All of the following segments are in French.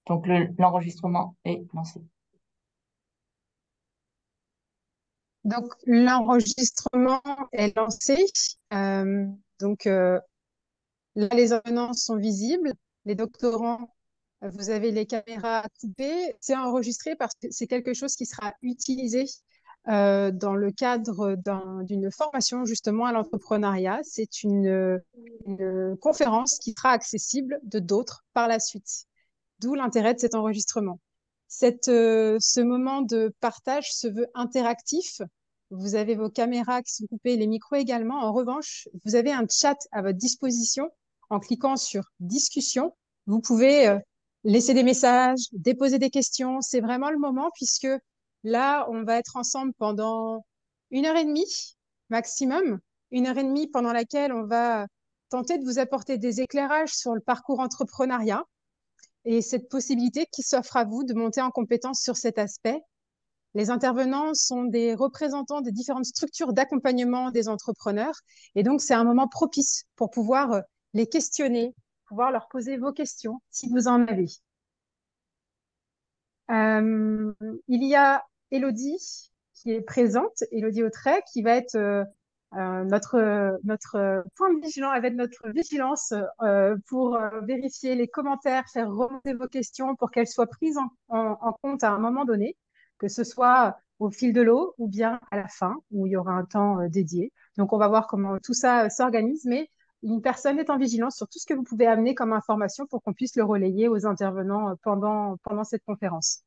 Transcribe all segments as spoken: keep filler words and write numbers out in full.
Donc, le- l'enregistrement est lancé. Donc, l'enregistrement est lancé. Euh, donc, euh, là, les ordonnances sont visibles. Les doctorants, euh, vous avez les caméras coupées. C'est enregistré parce que c'est quelque chose qui sera utilisé euh, dans le cadre d'un- d'une formation justement à l'entrepreneuriat. C'est une, une conférence qui sera accessible de d'autres par la suite. D'où l'intérêt de cet enregistrement. Cette, euh, ce moment de partage se veut interactif. Vous avez vos caméras qui sont coupées, les micros également. En revanche, vous avez un chat à votre disposition. En cliquant sur discussion, vous pouvez euh, laisser des messages, déposer des questions. C'est vraiment le moment puisque là, on va être ensemble pendant une heure et demie maximum. Une heure et demie pendant laquelle on va tenter de vous apporter des éclairages sur le parcours entrepreneuriat et cette possibilité qui s'offre à vous de monter en compétence sur cet aspect. Les intervenants sont des représentants des différentes structures d'accompagnement des entrepreneurs et donc c'est un moment propice pour pouvoir euh, les questionner, pouvoir leur poser vos questions si vous en avez. Euh, il y a Elodie qui est présente, Elodie Autret, qui va être euh, euh, notre, notre point de vigilance, avec notre vigilance euh, pour euh, vérifier les commentaires, faire remonter vos questions pour qu'elles soient prises en, en, en compte à un moment donné, que ce soit au fil de l'eau ou bien à la fin, où il y aura un temps euh, dédié. Donc, on va voir comment tout ça euh, s'organise, mais une personne est en vigilance sur tout ce que vous pouvez amener comme information pour qu'on puisse le relayer aux intervenants euh, pendant, pendant cette conférence.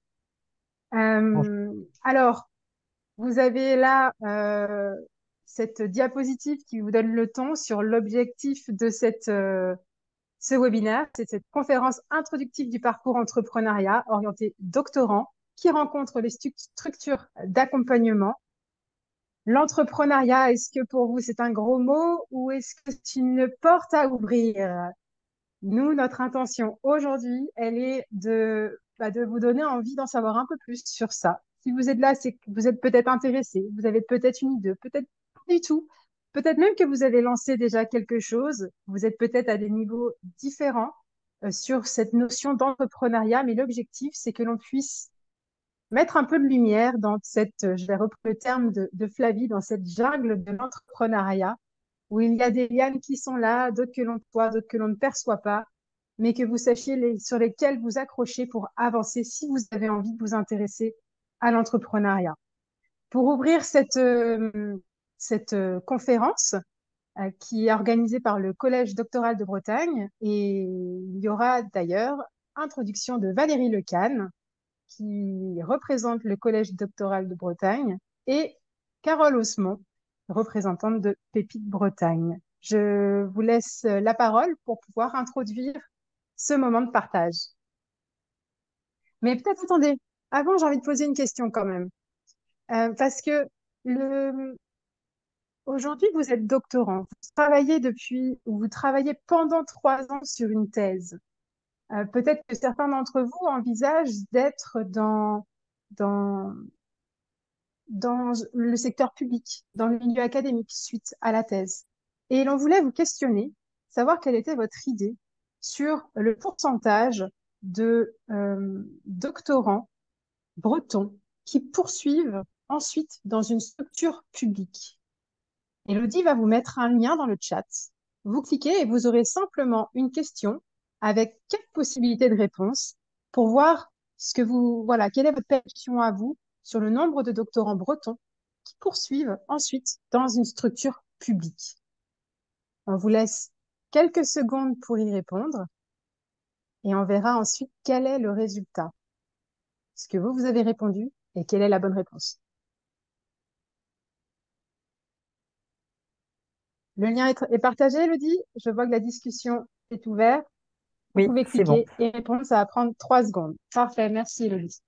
Euh, alors, vous avez là euh, cette diapositive qui vous donne le ton sur l'objectif de cette, euh, ce webinaire. C'est cette conférence introductive du parcours entrepreneuriat orientée doctorant qui rencontre les stu- structures d'accompagnement. L'entrepreneuriat, est-ce que pour vous c'est un gros mot ou est-ce que c'est une porte à ouvrir? Nous, notre intention aujourd'hui, elle est de, bah, de vous donner envie d'en savoir un peu plus sur ça. Si vous êtes là, c'est que vous êtes peut-être intéressé, vous avez peut-être une idée, peut-être pas du tout. Peut-être même que vous avez lancé déjà quelque chose, vous êtes peut-être à des niveaux différents euh, sur cette notion d'entrepreneuriat, mais l'objectif, c'est que l'on puisse mettre un peu de lumière dans cette, euh, je vais reprendre le terme de, de Flavie, dans cette jungle de l'entrepreneuriat, où il y a des lianes qui sont là, d'autres que l'on voit, d'autres que l'on ne perçoit pas, mais que vous sachiez les, sur lesquelles vous accrocher pour avancer si vous avez envie de vous intéresser à l'entrepreneuriat. Pour ouvrir cette, euh, cette euh, conférence, euh, qui est organisée par le Collège doctoral de Bretagne, et il y aura d'ailleurs introduction de Valérie Lecane, qui représente le Collège doctoral de Bretagne, et Carole Osmond, représentante de Pépite Bretagne. Je vous laisse la parole pour pouvoir introduire ce moment de partage. Mais peut-être, attendez, avant, j'ai envie de poser une question quand même. Euh, parce que le... aujourd'hui, vous êtes doctorant. Vous travaillez depuis, ou vous travaillez pendant trois ans sur une thèse. Euh, peut-être que certains d'entre vous envisagent d'être dans, dans, dans le secteur public, dans le milieu académique, suite à la thèse. Et l'on voulait vous questionner, savoir quelle était votre idée sur le pourcentage de euh, doctorants bretons qui poursuivent ensuite dans une structure publique. Elodie va vous mettre un lien dans le chat. Vous cliquez et vous aurez simplement une question avec quelques possibilités de réponse pour voir ce que vous, voilà, quelle est votre perception à vous sur le nombre de doctorants bretons qui poursuivent ensuite dans une structure publique. On vous laisse quelques secondes pour y répondre et on verra ensuite quel est le résultat. Ce que vous, vous avez répondu et quelle est la bonne réponse. Le lien est, est partagé, Elodie. Je vois que la discussion est ouverte. Vous Oui, pouvez c'est bon. cliquer et répondre, ça va prendre trois secondes. Parfait, merci Elodie.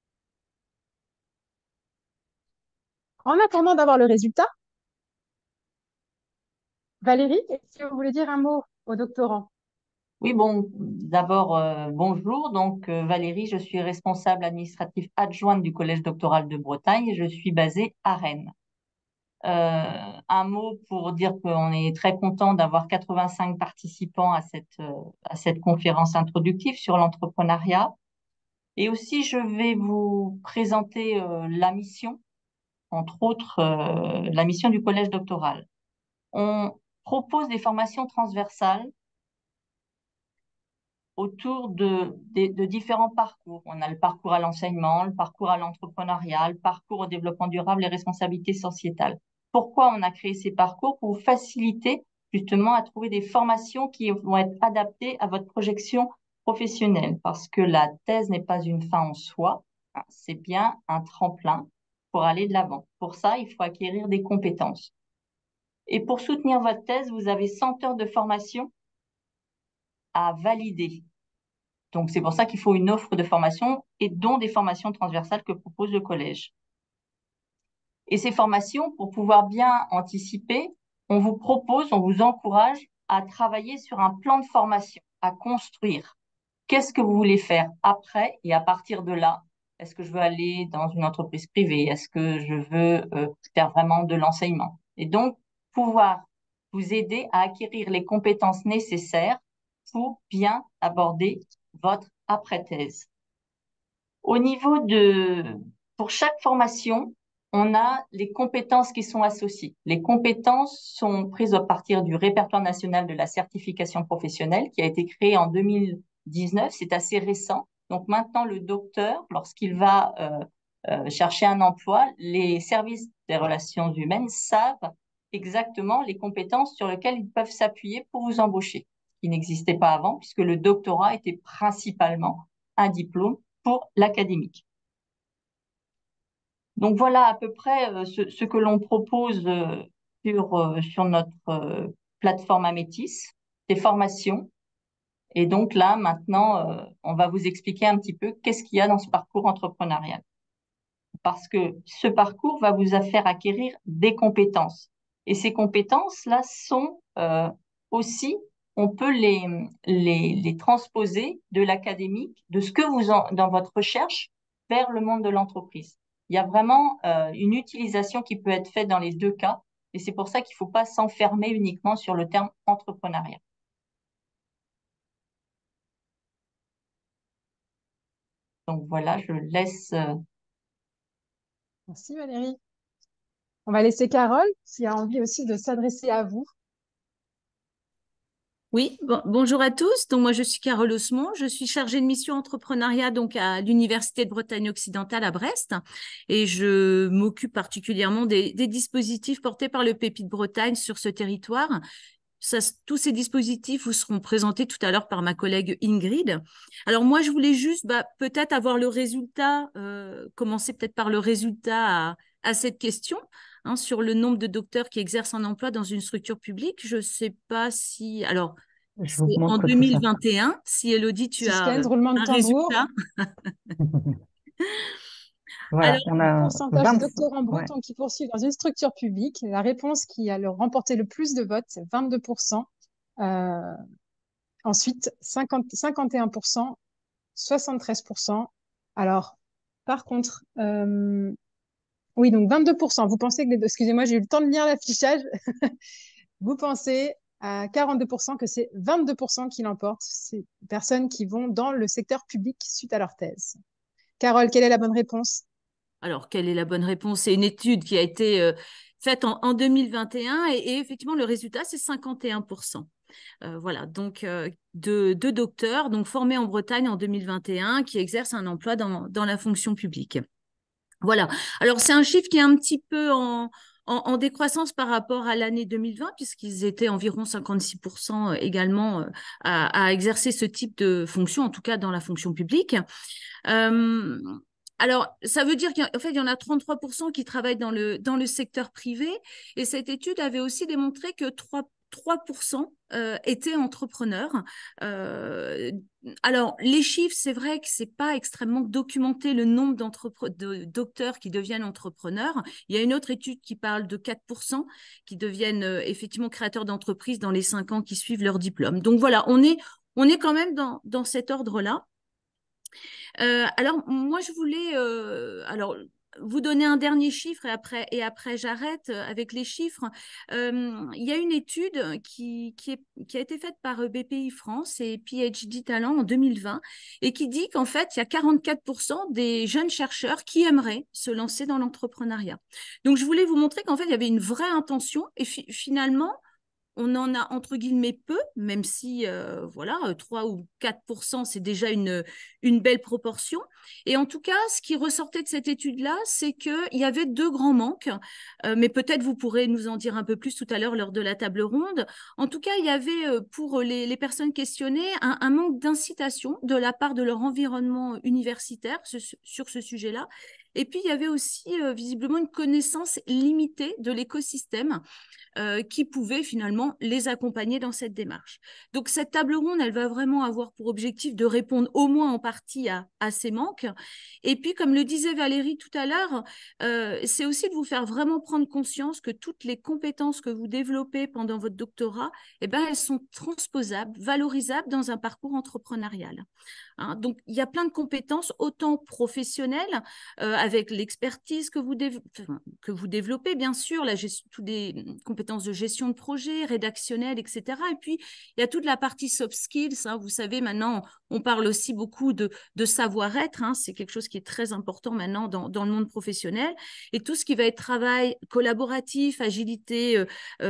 En attendant d'avoir le résultat, Valérie, est-ce que vous voulez dire un mot au doctorant? Oui, bon, d'abord, euh, bonjour. Donc, euh, Valérie, je suis responsable administrative adjointe du Collège doctoral de Bretagne et je suis basée à Rennes. Euh, un mot pour dire qu'on est très content d'avoir quatre-vingt-cinq participants à cette, euh, à cette conférence introductive sur l'entrepreneuriat. Et aussi, je vais vous présenter euh, la mission, entre autres, euh, la mission du collège doctoral. On propose des formations transversales autour de, de, de différents parcours. On a le parcours à l'enseignement, le parcours à l'entrepreneuriat, le parcours au développement durable et responsabilité sociétale. Pourquoi on a créé ces parcours? Pour vous faciliter justement à trouver des formations qui vont être adaptées à votre projection professionnelle, parce que la thèse n'est pas une fin en soi, hein, c'est bien un tremplin pour aller de l'avant. Pour ça, il faut acquérir des compétences. Et pour soutenir votre thèse, vous avez cent heures de formation à valider. Donc, c'est pour ça qu'il faut une offre de formation et dont des formations transversales que propose le collège. Et ces formations, pour pouvoir bien anticiper, on vous propose, on vous encourage à travailler sur un plan de formation, à construire. Qu'est-ce que vous voulez faire après et à partir de là? Est-ce que je veux aller dans une entreprise privée? Est-ce que je veux euh, faire vraiment de l'enseignement? Et donc, pouvoir vous aider à acquérir les compétences nécessaires pour bien aborder votre après-thèse. Au niveau de, pour chaque formation, on a les compétences qui sont associées. Les compétences sont prises à partir du répertoire national de la certification professionnelle qui a été créé en deux mille dix-neuf. C'est assez récent. Donc maintenant, le docteur, lorsqu'il va euh, euh, chercher un emploi, les services des relations humaines savent exactement les compétences sur lesquelles ils peuvent s'appuyer pour vous embaucher, ce qui n'existait pas avant, puisque le doctorat était principalement un diplôme pour l'académique. Donc voilà à peu près euh, ce, ce, que l'on propose euh, sur, euh, sur notre euh, plateforme Amétis, des formations. Et donc là, maintenant, euh, on va vous expliquer un petit peu qu'est-ce qu'il y a dans ce parcours entrepreneurial. Parce que ce parcours va vous faire acquérir des compétences. Et ces compétences-là sont euh, aussi, on peut les, les, les transposer de l'académique, de ce que vous en, dans votre recherche, vers le monde de l'entreprise. Il y a vraiment euh, une utilisation qui peut être faite dans les deux cas. Et c'est pour ça qu'il ne faut pas s'enfermer uniquement sur le terme entrepreneuriat. Donc voilà, je laisse. Euh... Merci Valérie. On va laisser Carole, qui a envie aussi de s'adresser à vous. Oui, bon, bonjour à tous. Donc moi je suis Carole Osmond, je suis chargée de mission entrepreneuriat donc à l'Université de Bretagne occidentale à Brest et je m'occupe particulièrement des, des dispositifs portés par le P E P I de Bretagne sur ce territoire. Ça, tous ces dispositifs vous seront présentés tout à l'heure par ma collègue Ingrid. Alors moi je voulais juste bah, peut-être avoir le résultat, euh, commencer peut-être par le résultat à, à cette question. Hein, sur le nombre de docteurs qui exercent un emploi dans une structure publique. Je ne sais pas si... Alors, Je c'est vous en montre deux tout mille ça. vingt et un. Si Elodie, tu as Suspense, euh, roulement de un tambour. résultat. Voilà, Alors, on Le a pourcentage de vingt. doctorants Ouais. bretons qui poursuivent dans une structure publique, la réponse qui a le- remporté le plus de votes, c'est vingt-deux pour cent. Euh, ensuite, cinquante, cinquante et un pour cent, soixante-treize pour cent. Alors, par contre, euh, oui, donc vingt-deux pour cent. Vous pensez que, les- excusez-moi, j'ai eu le temps de lire l'affichage. Vous pensez à quarante-deux pour cent que c'est vingt-deux pour cent qui l'emportent, ces personnes qui vont dans le secteur public suite à leur thèse. Carole, quelle est la bonne réponse? alors, quelle est la bonne réponse? C'est une étude qui a été euh, faite en, en deux mille vingt et un et, et effectivement, le résultat, c'est cinquante et un pour cent. Euh, voilà, donc euh, deux, deux docteurs donc, formés en Bretagne en deux mille vingt et un qui exercent un emploi dans, dans la fonction publique. Voilà. Alors, c'est un chiffre qui est un petit peu en, en, en décroissance par rapport à l'année deux mille vingt, puisqu'ils étaient environ cinquante-six pour cent également euh, à, à exercer ce type de fonction, en tout cas dans la fonction publique. Euh, alors, ça veut dire qu'en fait, il y en a trente-trois pour cent qui travaillent dans le, dans le secteur privé. Et cette étude avait aussi démontré que trois pour cent euh, étaient entrepreneurs. Euh, alors, les chiffres, c'est vrai que ce n'est pas extrêmement documenté le nombre de docteurs qui deviennent entrepreneurs. Il y a une autre étude qui parle de quatre pour cent qui deviennent euh, effectivement créateurs d'entreprises dans les cinq ans qui suivent leur diplôme. Donc voilà, on est, on est quand même dans, dans cet ordre-là. Euh, alors, moi, je voulais, euh, alors, vous donner un dernier chiffre et après, et après j'arrête avec les chiffres. Euh, il y a une étude qui, qui, est, qui a été faite par B P I France et P H D Talent en deux mille vingt et qui dit qu'en fait, il y a quarante-quatre pour cent des jeunes chercheurs qui aimeraient se lancer dans l'entrepreneuriat. Donc, je voulais vous montrer qu'en fait, il y avait une vraie intention et fi finalement, on en a entre guillemets peu, même si euh, voilà, trois ou quatre pour cent, c'est déjà une, une belle proportion. Et en tout cas, ce qui ressortait de cette étude-là, c'est qu'il y avait deux grands manques, euh, mais peut-être vous pourrez nous en dire un peu plus tout à l'heure lors de la table ronde. En tout cas, il y avait euh, pour les, les personnes questionnées un, un manque d'incitation de la part de leur environnement universitaire ce, sur ce sujet-là. Et puis, il y avait aussi euh, visiblement une connaissance limitée de l'écosystème euh, qui pouvait finalement les accompagner dans cette démarche. Donc, cette table ronde, elle va vraiment avoir pour objectif de répondre au moins en partie à, à ces manques. Et puis, comme le disait Valérie tout à l'heure, euh, c'est aussi de vous faire vraiment prendre conscience que toutes les compétences que vous développez pendant votre doctorat, eh ben, elles sont transposables, valorisables dans un parcours entrepreneurial. Hein, donc, il y a plein de compétences, autant professionnelles, euh, avec l'expertise que, que vous développez, bien sûr, la gestion, toutes des compétences de gestion de projet, rédactionnelles, et cetera. Et puis, il y a toute la partie soft skills. Hein, vous savez, maintenant, on parle aussi beaucoup de, de savoir-être. Hein, c'est quelque chose qui est très important maintenant dans, dans le monde professionnel. Et tout ce qui va être travail collaboratif, agilité euh,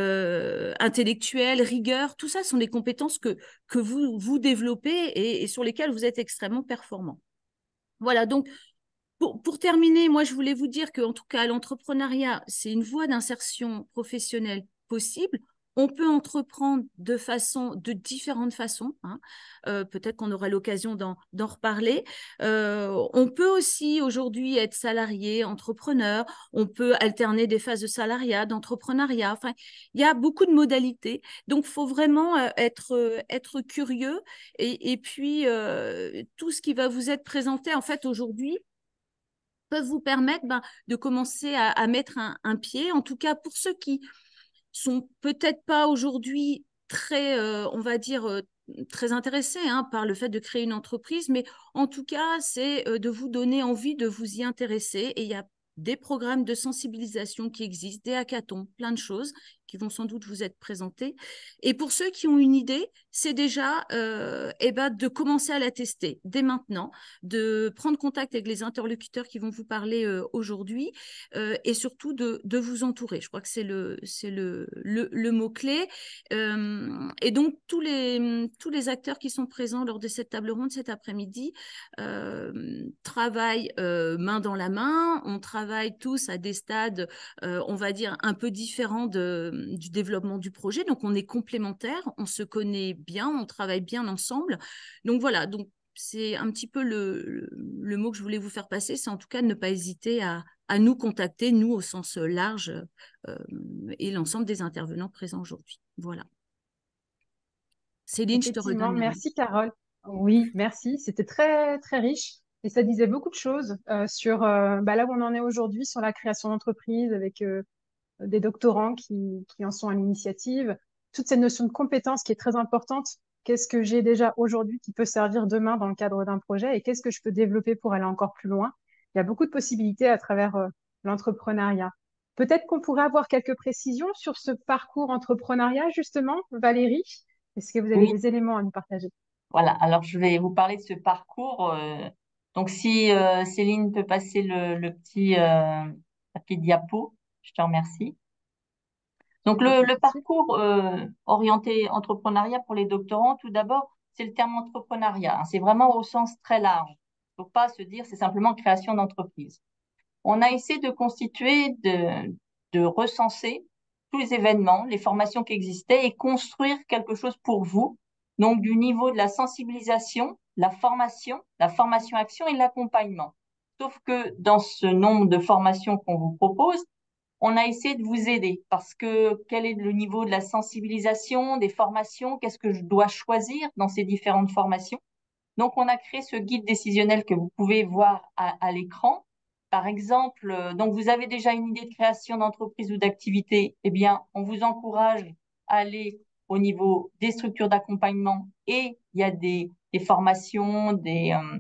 euh, intellectuelle, rigueur, tout ça sont des compétences que, que vous, vous développez et, et sur lesquelles vous êtes extrêmement performant. Voilà, donc pour, pour terminer, moi je voulais vous dire qu'en tout cas l'entrepreneuriat, c'est une voie d'insertion professionnelle possible. On peut entreprendre de façon, de différentes façons. Hein. Euh, Peut-être qu'on aura l'occasion d'en reparler. Euh, on peut aussi aujourd'hui être salarié, entrepreneur. On peut alterner des phases de salariat, d'entrepreneuriat. Enfin, il y a beaucoup de modalités. Donc, il faut vraiment euh, être, euh, être curieux. Et, et puis, euh, tout ce qui va vous être présenté, en fait, aujourd'hui, peuvent vous permettre ben, de commencer à, à mettre un, un pied. En tout cas, pour ceux qui sont peut-être pas aujourd'hui très, euh, on va dire, euh, très intéressés hein, par le fait de créer une entreprise, mais en tout cas, c'est euh, de vous donner envie de vous y intéresser. Et il y a des programmes de sensibilisation qui existent, des hackathons, plein de choses qui vont sans doute vous être présentés. Et pour ceux qui ont une idée, c'est déjà euh, eh ben, de commencer à la tester dès maintenant, de prendre contact avec les interlocuteurs qui vont vous parler euh, aujourd'hui euh, et surtout de, de vous entourer. Je crois que c'est le, c'est le, le, le mot-clé. Euh, et donc, tous les, tous les acteurs qui sont présents lors de cette table ronde cet après-midi euh, travaillent euh, main dans la main. On travaille tous à des stades, euh, on va dire, un peu différents de, du développement du projet. Donc, on est complémentaires, on se connaît bien, on travaille bien ensemble. Donc, voilà. Donc, c'est un petit peu le, le, le mot que je voulais vous faire passer, c'est en tout cas de ne pas hésiter à, à nous contacter, nous au sens large, euh, et l'ensemble des intervenants présents aujourd'hui. Voilà. Céline, je te Effectivement, redonne. merci Carole. Oui, merci. C'était très, très riche et ça disait beaucoup de choses euh, sur euh, bah, là où on en est aujourd'hui, sur la création d'entreprise avec euh, des doctorants qui, qui en sont à l'initiative. Toute cette notion de compétence qui est très importante. Qu'est-ce que j'ai déjà aujourd'hui qui peut servir demain dans le cadre d'un projet et qu'est-ce que je peux développer pour aller encore plus loin? Il y a beaucoup de possibilités à travers euh, l'entrepreneuriat. Peut-être qu'on pourrait avoir quelques précisions sur ce parcours entrepreneuriat, justement, Valérie. Est-ce que vous avez Oui, des éléments à nous partager? voilà. Alors, je vais vous parler de ce parcours. euh, donc, si euh, Céline peut passer le, le petit euh, papier diapo, je te remercie. Donc, Je le le, fais le tout de suite. parcours euh, orienté entrepreneuriat pour les doctorants, tout d'abord, c'est le terme entrepreneuriat. Hein. C'est vraiment au sens très large. Il ne faut pas se dire c'est simplement création d'entreprise. On a essayé de constituer, de, de recenser tous les événements, les formations qui existaient et construire quelque chose pour vous. Donc, du niveau de la sensibilisation, la formation, la formation-action et l'accompagnement. Sauf que dans ce nombre de formations qu'on vous propose, on a essayé de vous aider parce que quel est le niveau de la sensibilisation, des formations, qu'est-ce que je dois choisir dans ces différentes formations. Donc, on a créé ce guide décisionnel que vous pouvez voir à, à l'écran. Par exemple, euh, donc vous avez déjà une idée de création d'entreprise ou d'activité, eh bien, on vous encourage à aller au niveau des structures d'accompagnement et il y a des, des formations, des, euh,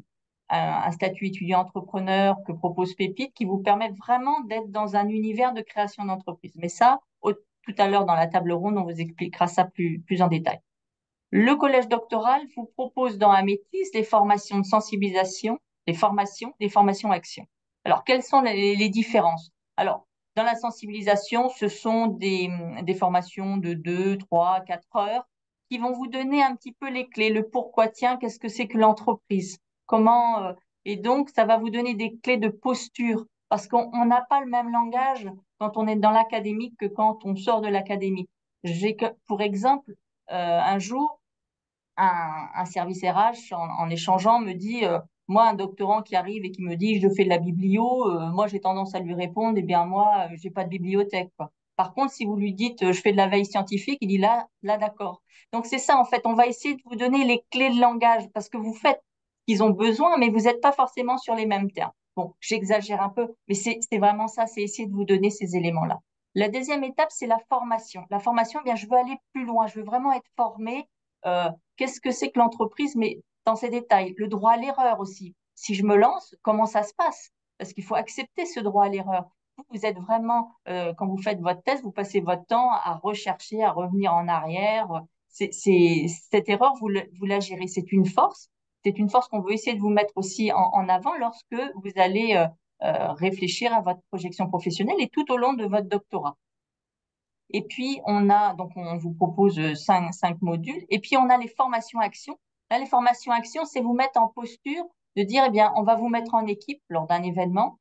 un, un statut étudiant entrepreneur que propose Pépite qui vous permet vraiment d'être dans un univers de création d'entreprise. Mais ça, au, tout à l'heure dans la table ronde, on vous expliquera ça plus, plus en détail. Le collège doctoral vous propose dans Amétis les formations de sensibilisation, les formations, les formations actions. Alors, quelles sont les, les différences? Alors, dans la sensibilisation, ce sont des, des formations de deux, trois, quatre heures qui vont vous donner un petit peu les clés, le pourquoi, tiens, qu'est-ce que c'est que l'entreprise? Comment, euh, et donc, ça va vous donner des clés de posture parce qu'on n'a pas le même langage quand on est dans l'académique que quand on sort de l'académique. J'ai que, pour exemple, euh, un jour, un, un service R H, en, en échangeant, me dit, euh, moi, un doctorant qui arrive et qui me dit, je fais de la biblio, euh, moi, j'ai tendance à lui répondre, eh bien, moi, euh, j'ai pas de bibliothèque, quoi. Par contre, si vous lui dites, euh, je fais de la veille scientifique, il dit, là, là, d'accord. Donc, c'est ça, en fait, on va essayer de vous donner les clés de langage parce que vous faites ce qu'ils ont besoin, mais vous n'êtes pas forcément sur les mêmes termes. Bon, j'exagère un peu, mais c'est, c'est vraiment ça, c'est essayer de vous donner ces éléments-là. La deuxième étape, c'est la formation. La formation, eh bien, je veux aller plus loin, je veux vraiment être formée. Euh, Qu'est-ce que c'est que l'entreprise, mais dans ces détails, le droit à l'erreur aussi. Si je me lance, comment ça se passe? Parce qu'il faut accepter ce droit à l'erreur. Vous, vous êtes vraiment, euh, quand vous faites votre thèse, vous passez votre temps à rechercher, à revenir en arrière. C'est, c'est, cette erreur, vous, le, vous la gérez. C'est une force. C'est une force qu'on veut essayer de vous mettre aussi en, en avant lorsque vous allez euh, euh, réfléchir à votre projection professionnelle et tout au long de votre doctorat. Et puis, on a, donc, on vous propose cinq, cinq modules. Et puis, on a les formations actions. Là, les formations actions, c'est vous mettre en posture de dire, eh bien, on va vous mettre en équipe lors d'un événement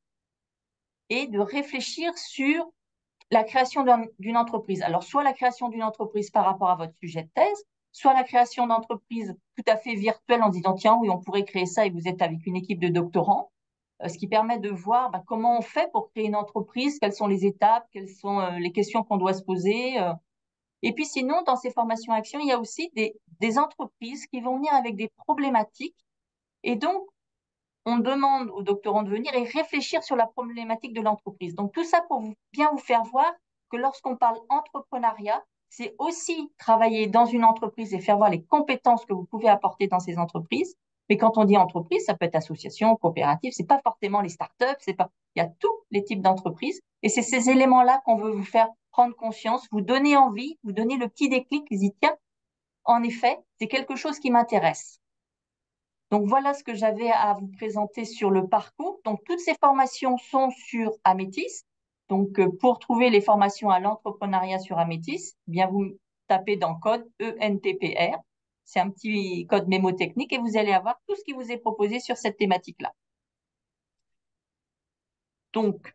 et de réfléchir sur la création d'une entreprise. Alors, soit la création d'une entreprise par rapport à votre sujet de thèse, soit la création d'entreprise tout à fait virtuelle en disant, tiens, oui, on pourrait créer ça et vous êtes avec une équipe de doctorants, euh, ce qui permet de voir bah, comment on fait pour créer une entreprise, quelles sont les étapes, quelles sont euh, les questions qu'on doit se poser. Euh, et puis sinon, dans ces formations actions, il y a aussi des, des entreprises qui vont venir avec des problématiques. Et donc, on demande aux doctorants de venir et réfléchir sur la problématique de l'entreprise. Donc, tout ça pour vous, bien vous faire voir que lorsqu'on parle entrepreneuriat, c'est aussi travailler dans une entreprise et faire voir les compétences que vous pouvez apporter dans ces entreprises. Mais quand on dit entreprise, ça peut être association, coopérative, c'est pas forcément les startups, c'est pas, il y a tous les types d'entreprises. Et c'est ces éléments-là qu'on veut vous faire prendre conscience, vous donner envie, vous donner le petit déclic, vous dites, tiens, en effet, c'est quelque chose qui m'intéresse. Donc, voilà ce que j'avais à vous présenter sur le parcours. Donc, toutes ces formations sont sur Amétis. Donc, euh, pour trouver les formations à l'entrepreneuriat sur Amétis, eh bien, vous tapez dans code E N T P R. C'est un petit code mémotechnique et vous allez avoir tout ce qui vous est proposé sur cette thématique-là. Donc,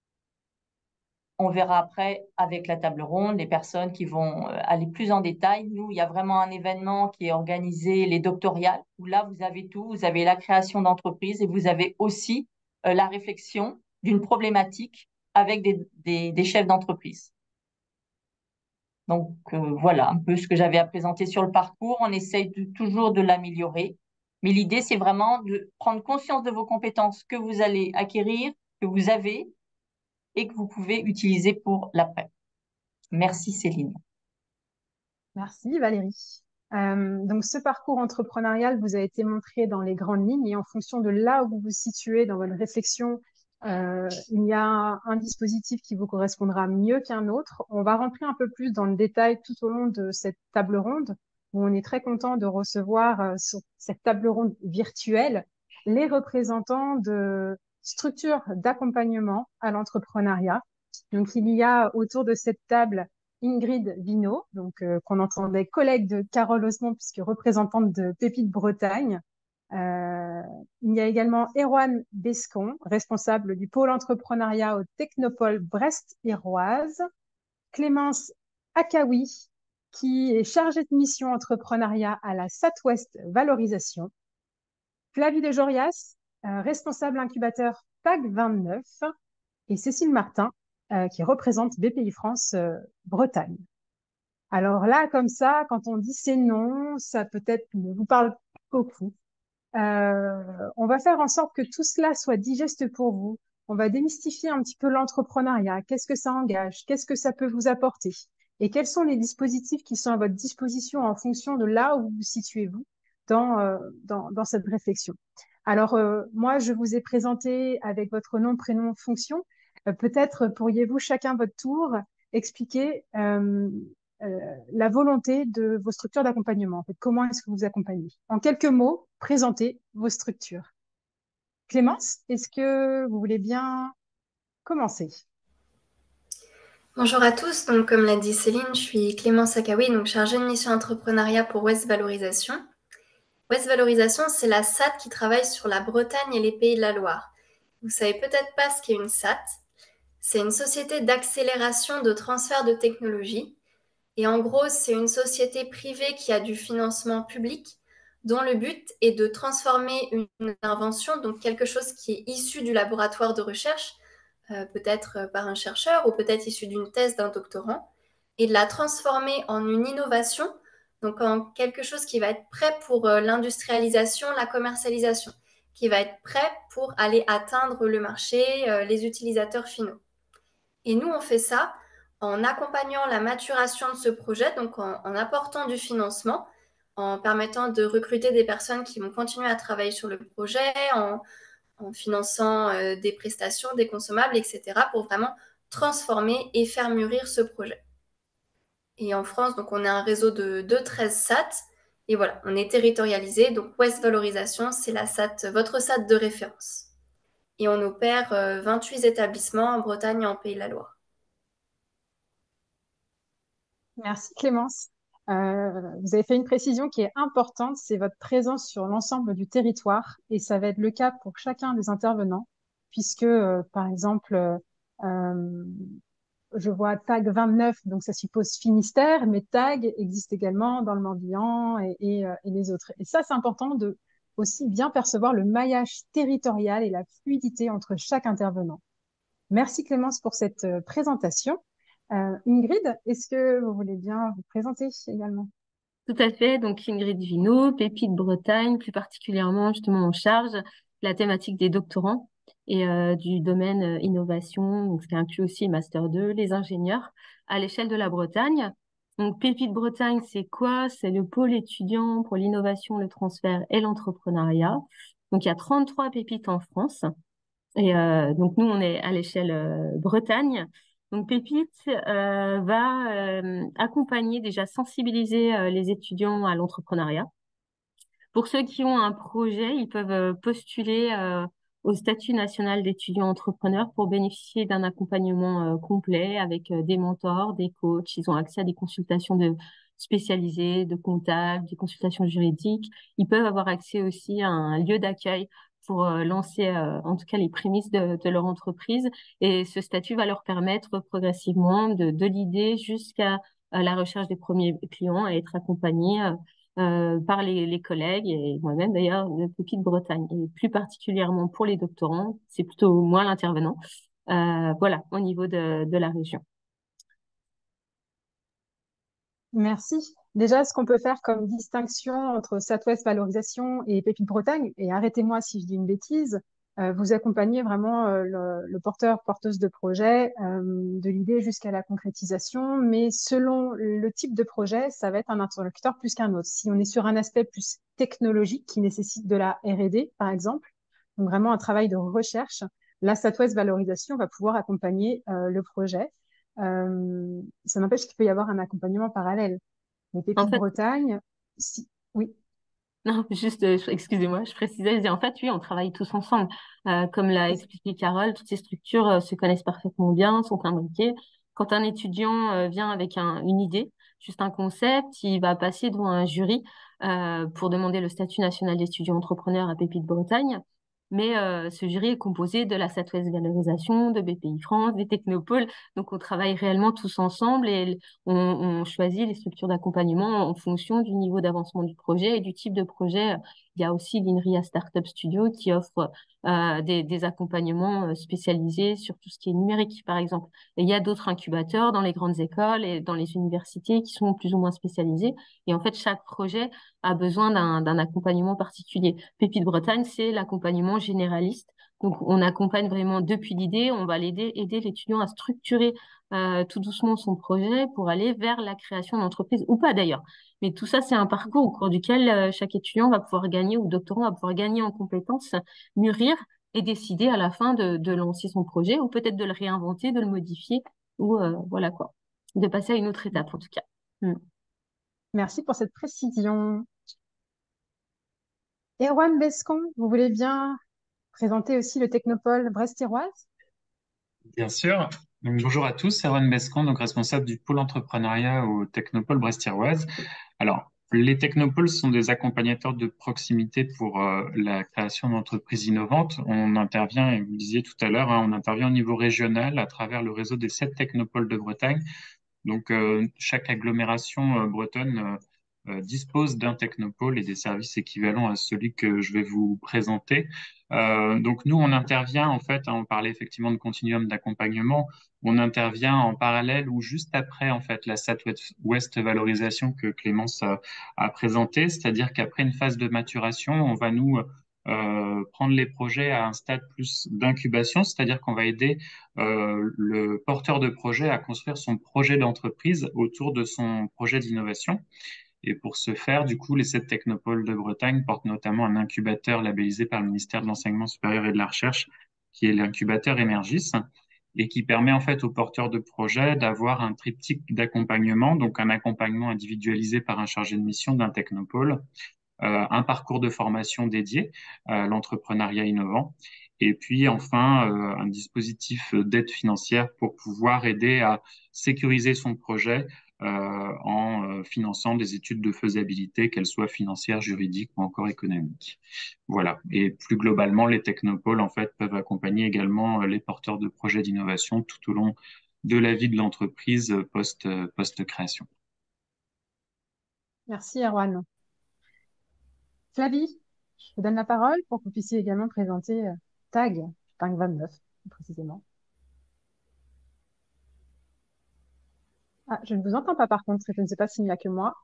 on verra après avec la table ronde les personnes qui vont aller plus en détail. Nous, il y a vraiment un événement qui est organisé, les doctoriales, où là, vous avez tout. Vous avez la création d'entreprise et vous avez aussi euh, la réflexion d'une problématique avec des, des, des chefs d'entreprise. Donc, euh, voilà un peu ce que j'avais à présenter sur le parcours. On essaye de, toujours de l'améliorer. Mais l'idée, c'est vraiment de prendre conscience de vos compétences que vous allez acquérir, que vous avez, et que vous pouvez utiliser pour l'après. Merci Céline. Merci Valérie. Euh, donc ce parcours entrepreneurial vous a été montré dans les grandes lignes et en fonction de là où vous vous situez dans votre réflexion, euh, il y a un, un dispositif qui vous correspondra mieux qu'un autre. On va rentrer un peu plus dans le détail tout au long de cette table ronde où on est très content de recevoir euh, sur cette table ronde virtuelle les représentants de structures d'accompagnement à l'entrepreneuriat. Donc il y a autour de cette table Ingrid Vino, donc euh, qu'on entendait collègue de Carole Osmond puisque représentante de Pépite Bretagne. Euh, il y a également Erwan Bescon, responsable du pôle entrepreneuriat au Technopole Brest-Héroise. Clémence Akawi, qui est chargée de mission entrepreneuriat à la Southwest Valorisation. Flavie de Jorias, euh, responsable incubateur P A C vingt-neuf. Et Cécile Martin, euh, qui représente B P I France euh, Bretagne. Alors là, comme ça, quand on dit ces noms, ça peut-être ne vous parle pas beaucoup. Euh, on va faire en sorte que tout cela soit digeste pour vous. On va démystifier un petit peu l'entrepreneuriat. Qu'est-ce que ça engage? Qu'est-ce que ça peut vous apporter? Et quels sont les dispositifs qui sont à votre disposition en fonction de là où vous vous situez-vous dans, euh, dans, dans cette réflexion? Alors, euh, moi, je vous ai présenté avec votre nom, prénom, fonction. Euh, peut-être pourriez-vous chacun votre tour expliquer euh, euh, la volonté de vos structures d'accompagnement. En fait, comment est-ce que vous accompagnez? En quelques mots, présentez vos structures. Clémence, est-ce que vous voulez bien commencer? Bonjour à tous, donc comme l'a dit Céline, je suis Clémence Akawi, donc chargée de mission entrepreneuriat pour West Valorisation. West Valorisation, c'est la S A T qui travaille sur la Bretagne et les Pays de la Loire. Vous savez peut-être pas ce qu'est une S A T. C'est une société d'accélération de transfert de technologie. Et en gros, c'est une société privée qui a du financement public, dont le but est de transformer une invention, donc quelque chose qui est issu du laboratoire de recherche, euh, peut-être par un chercheur ou peut-être issu d'une thèse d'un doctorant, et de la transformer en une innovation, donc en quelque chose qui va être prêt pour euh, l'industrialisation, la commercialisation, qui va être prêt pour aller atteindre le marché, euh, les utilisateurs finaux. Et nous, on fait ça en accompagnant la maturation de ce projet, donc en, en apportant du financement, en permettant de recruter des personnes qui vont continuer à travailler sur le projet, en, en finançant euh, des prestations, des consommables, et cetera, pour vraiment transformer et faire mûrir ce projet. Et en France, donc on a un réseau de, de treize S A T, et voilà, on est territorialisé, donc West Valorisation, c'est la S A T, votre S A T de référence. Et on opère euh, vingt-huit établissements en Bretagne et en Pays de la Loire. Merci Clémence. Euh, vous avez fait une précision qui est importante, c'est votre présence sur l'ensemble du territoire et ça va être le cas pour chacun des intervenants puisque, euh, par exemple, euh, je vois Tag vingt-neuf, donc ça suppose Finistère, mais Tag existe également dans le Morbihan et, et, euh, et les autres. Et ça, c'est important de aussi bien percevoir le maillage territorial et la fluidité entre chaque intervenant. Merci Clémence pour cette euh, présentation. Euh, Ingrid, est-ce que vous voulez bien vous présenter également? Tout à fait. Donc, Ingrid Vino, Pépite Bretagne, plus particulièrement justement en charge de la thématique des doctorants et euh, du domaine euh, innovation, donc ce qui inclut aussi Master deux, les ingénieurs à l'échelle de la Bretagne. Donc, Pépite Bretagne, c'est quoi? C'est le pôle étudiant pour l'innovation, le transfert et l'entrepreneuriat. Donc, il y a trente-trois pépites en France. Et euh, donc, nous, on est à l'échelle euh, Bretagne. Donc, Pépite euh, va euh, accompagner, déjà sensibiliser euh, les étudiants à l'entrepreneuriat. Pour ceux qui ont un projet, ils peuvent euh, postuler euh, au statut national d'étudiant entrepreneur pour bénéficier d'un accompagnement euh, complet avec euh, des mentors, des coachs. Ils ont accès à des consultations de spécialisées, de comptables, des consultations juridiques. Ils peuvent avoir accès aussi à un lieu d'accueil pour euh, lancer euh, en tout cas les prémices de, de leur entreprise. Et ce statut va leur permettre progressivement de, de l'idée jusqu'à euh, la recherche des premiers clients et être accompagnés euh, euh, par les, les collègues et moi-même d'ailleurs de Pépite Bretagne. Et plus particulièrement pour les doctorants, c'est plutôt moi l'intervenant. Euh, voilà, au niveau de, de la région. Merci. Déjà, ce qu'on peut faire comme distinction entre Southwest Valorisation et Pépite Bretagne, et arrêtez-moi si je dis une bêtise, euh, vous accompagnez vraiment euh, le, le porteur, porteuse de projet, euh, de l'idée jusqu'à la concrétisation, mais selon le type de projet, ça va être un interlocuteur plus qu'un autre. Si on est sur un aspect plus technologique qui nécessite de la R et D, par exemple, donc vraiment un travail de recherche, la Southwest Valorisation va pouvoir accompagner euh, le projet. Euh, ça n'empêche qu'il peut y avoir un accompagnement parallèle. Les En Pépites fait, Bretagne, si, oui, non, juste, euh, je- excusez-moi, je précisais, je dis, en fait, oui, on travaille tous ensemble. Euh, comme l'a expliqué Carole, toutes ces structures euh, se connaissent parfaitement bien, sont imbriquées. Quand un étudiant euh, vient avec un, une idée, juste un concept, il va passer devant un jury euh, pour demander le statut national d'étudiant entrepreneur à Pépite Bretagne. Mais euh, ce jury est composé de la Southwest Valorisation, de B P I France, des technopoles. Donc, on travaille réellement tous ensemble et on, on choisit les structures d'accompagnement en fonction du niveau d'avancement du projet et du type de projet. Il y a aussi l'INRIA Startup Studio qui offre euh, des, des accompagnements euh, spécialisés sur tout ce qui est numérique, par exemple. Et il y a d'autres incubateurs dans les grandes écoles et dans les universités qui sont plus ou moins spécialisés. Et en fait, chaque projet a besoin d'un, d'un accompagnement particulier. Pépite Bretagne, c'est l'accompagnement généraliste. Donc, on accompagne vraiment depuis l'idée, on va l'aider, aider l'étudiant à structurer euh, tout doucement son projet pour aller vers la création d'entreprise ou pas d'ailleurs. Mais tout ça, c'est un parcours au cours duquel euh, chaque étudiant va pouvoir gagner ou doctorant va pouvoir gagner en compétences, mûrir et décider à la fin de, de lancer son projet ou peut-être de le réinventer, de le modifier ou euh, voilà quoi, de passer à une autre étape en tout cas. Mm. Merci pour cette précision. Erwan Bescon, vous voulez bien présenter aussi le Technopole Brest-Iroise? Bien sûr. Donc, bonjour à tous, Erwan Bescan, donc responsable du pôle entrepreneuriat au Technopole Brest-Iroise. Alors, les technopoles sont des accompagnateurs de proximité pour euh, la création d'entreprises innovantes. On intervient, et vous le disiez tout à l'heure, hein, on intervient au niveau régional à travers le réseau des sept technopoles de Bretagne. Donc, euh, chaque agglomération euh, bretonne euh, euh, dispose d'un technopôle et des services équivalents à celui que je vais vous présenter. Euh, donc, nous, on intervient, en fait, hein, on parlait effectivement de continuum d'accompagnement, on intervient en parallèle ou juste après, en fait, la S A T Ouest valorisation que Clémence a, a présentée, c'est-à-dire qu'après une phase de maturation, on va nous euh, prendre les projets à un stade plus d'incubation, c'est-à-dire qu'on va aider euh, le porteur de projet à construire son projet d'entreprise autour de son projet d'innovation. Et pour ce faire, du coup, les sept technopoles de Bretagne portent notamment un incubateur labellisé par le ministère de l'Enseignement supérieur et de la Recherche, qui est l'incubateur Énergis, et qui permet en fait aux porteurs de projet d'avoir un triptyque d'accompagnement, donc un accompagnement individualisé par un chargé de mission d'un technopôle, euh, un parcours de formation dédié à l'entrepreneuriat innovant, et puis enfin euh, un dispositif d'aide financière pour pouvoir aider à sécuriser son projet euh, en euh, finançant des études de faisabilité, qu'elles soient financières, juridiques ou encore économiques. Voilà. Et plus globalement, les technopoles en fait peuvent accompagner également les porteurs de projets d'innovation tout au long de la vie de l'entreprise post, post-création. Merci, Erwan. Flavie, je vous donne la parole pour que vous puissiez également présenter euh, TAG, TAG vingt-neuf, précisément. Ah, je ne vous entends pas par contre, je ne sais pas s'il n'y a que moi.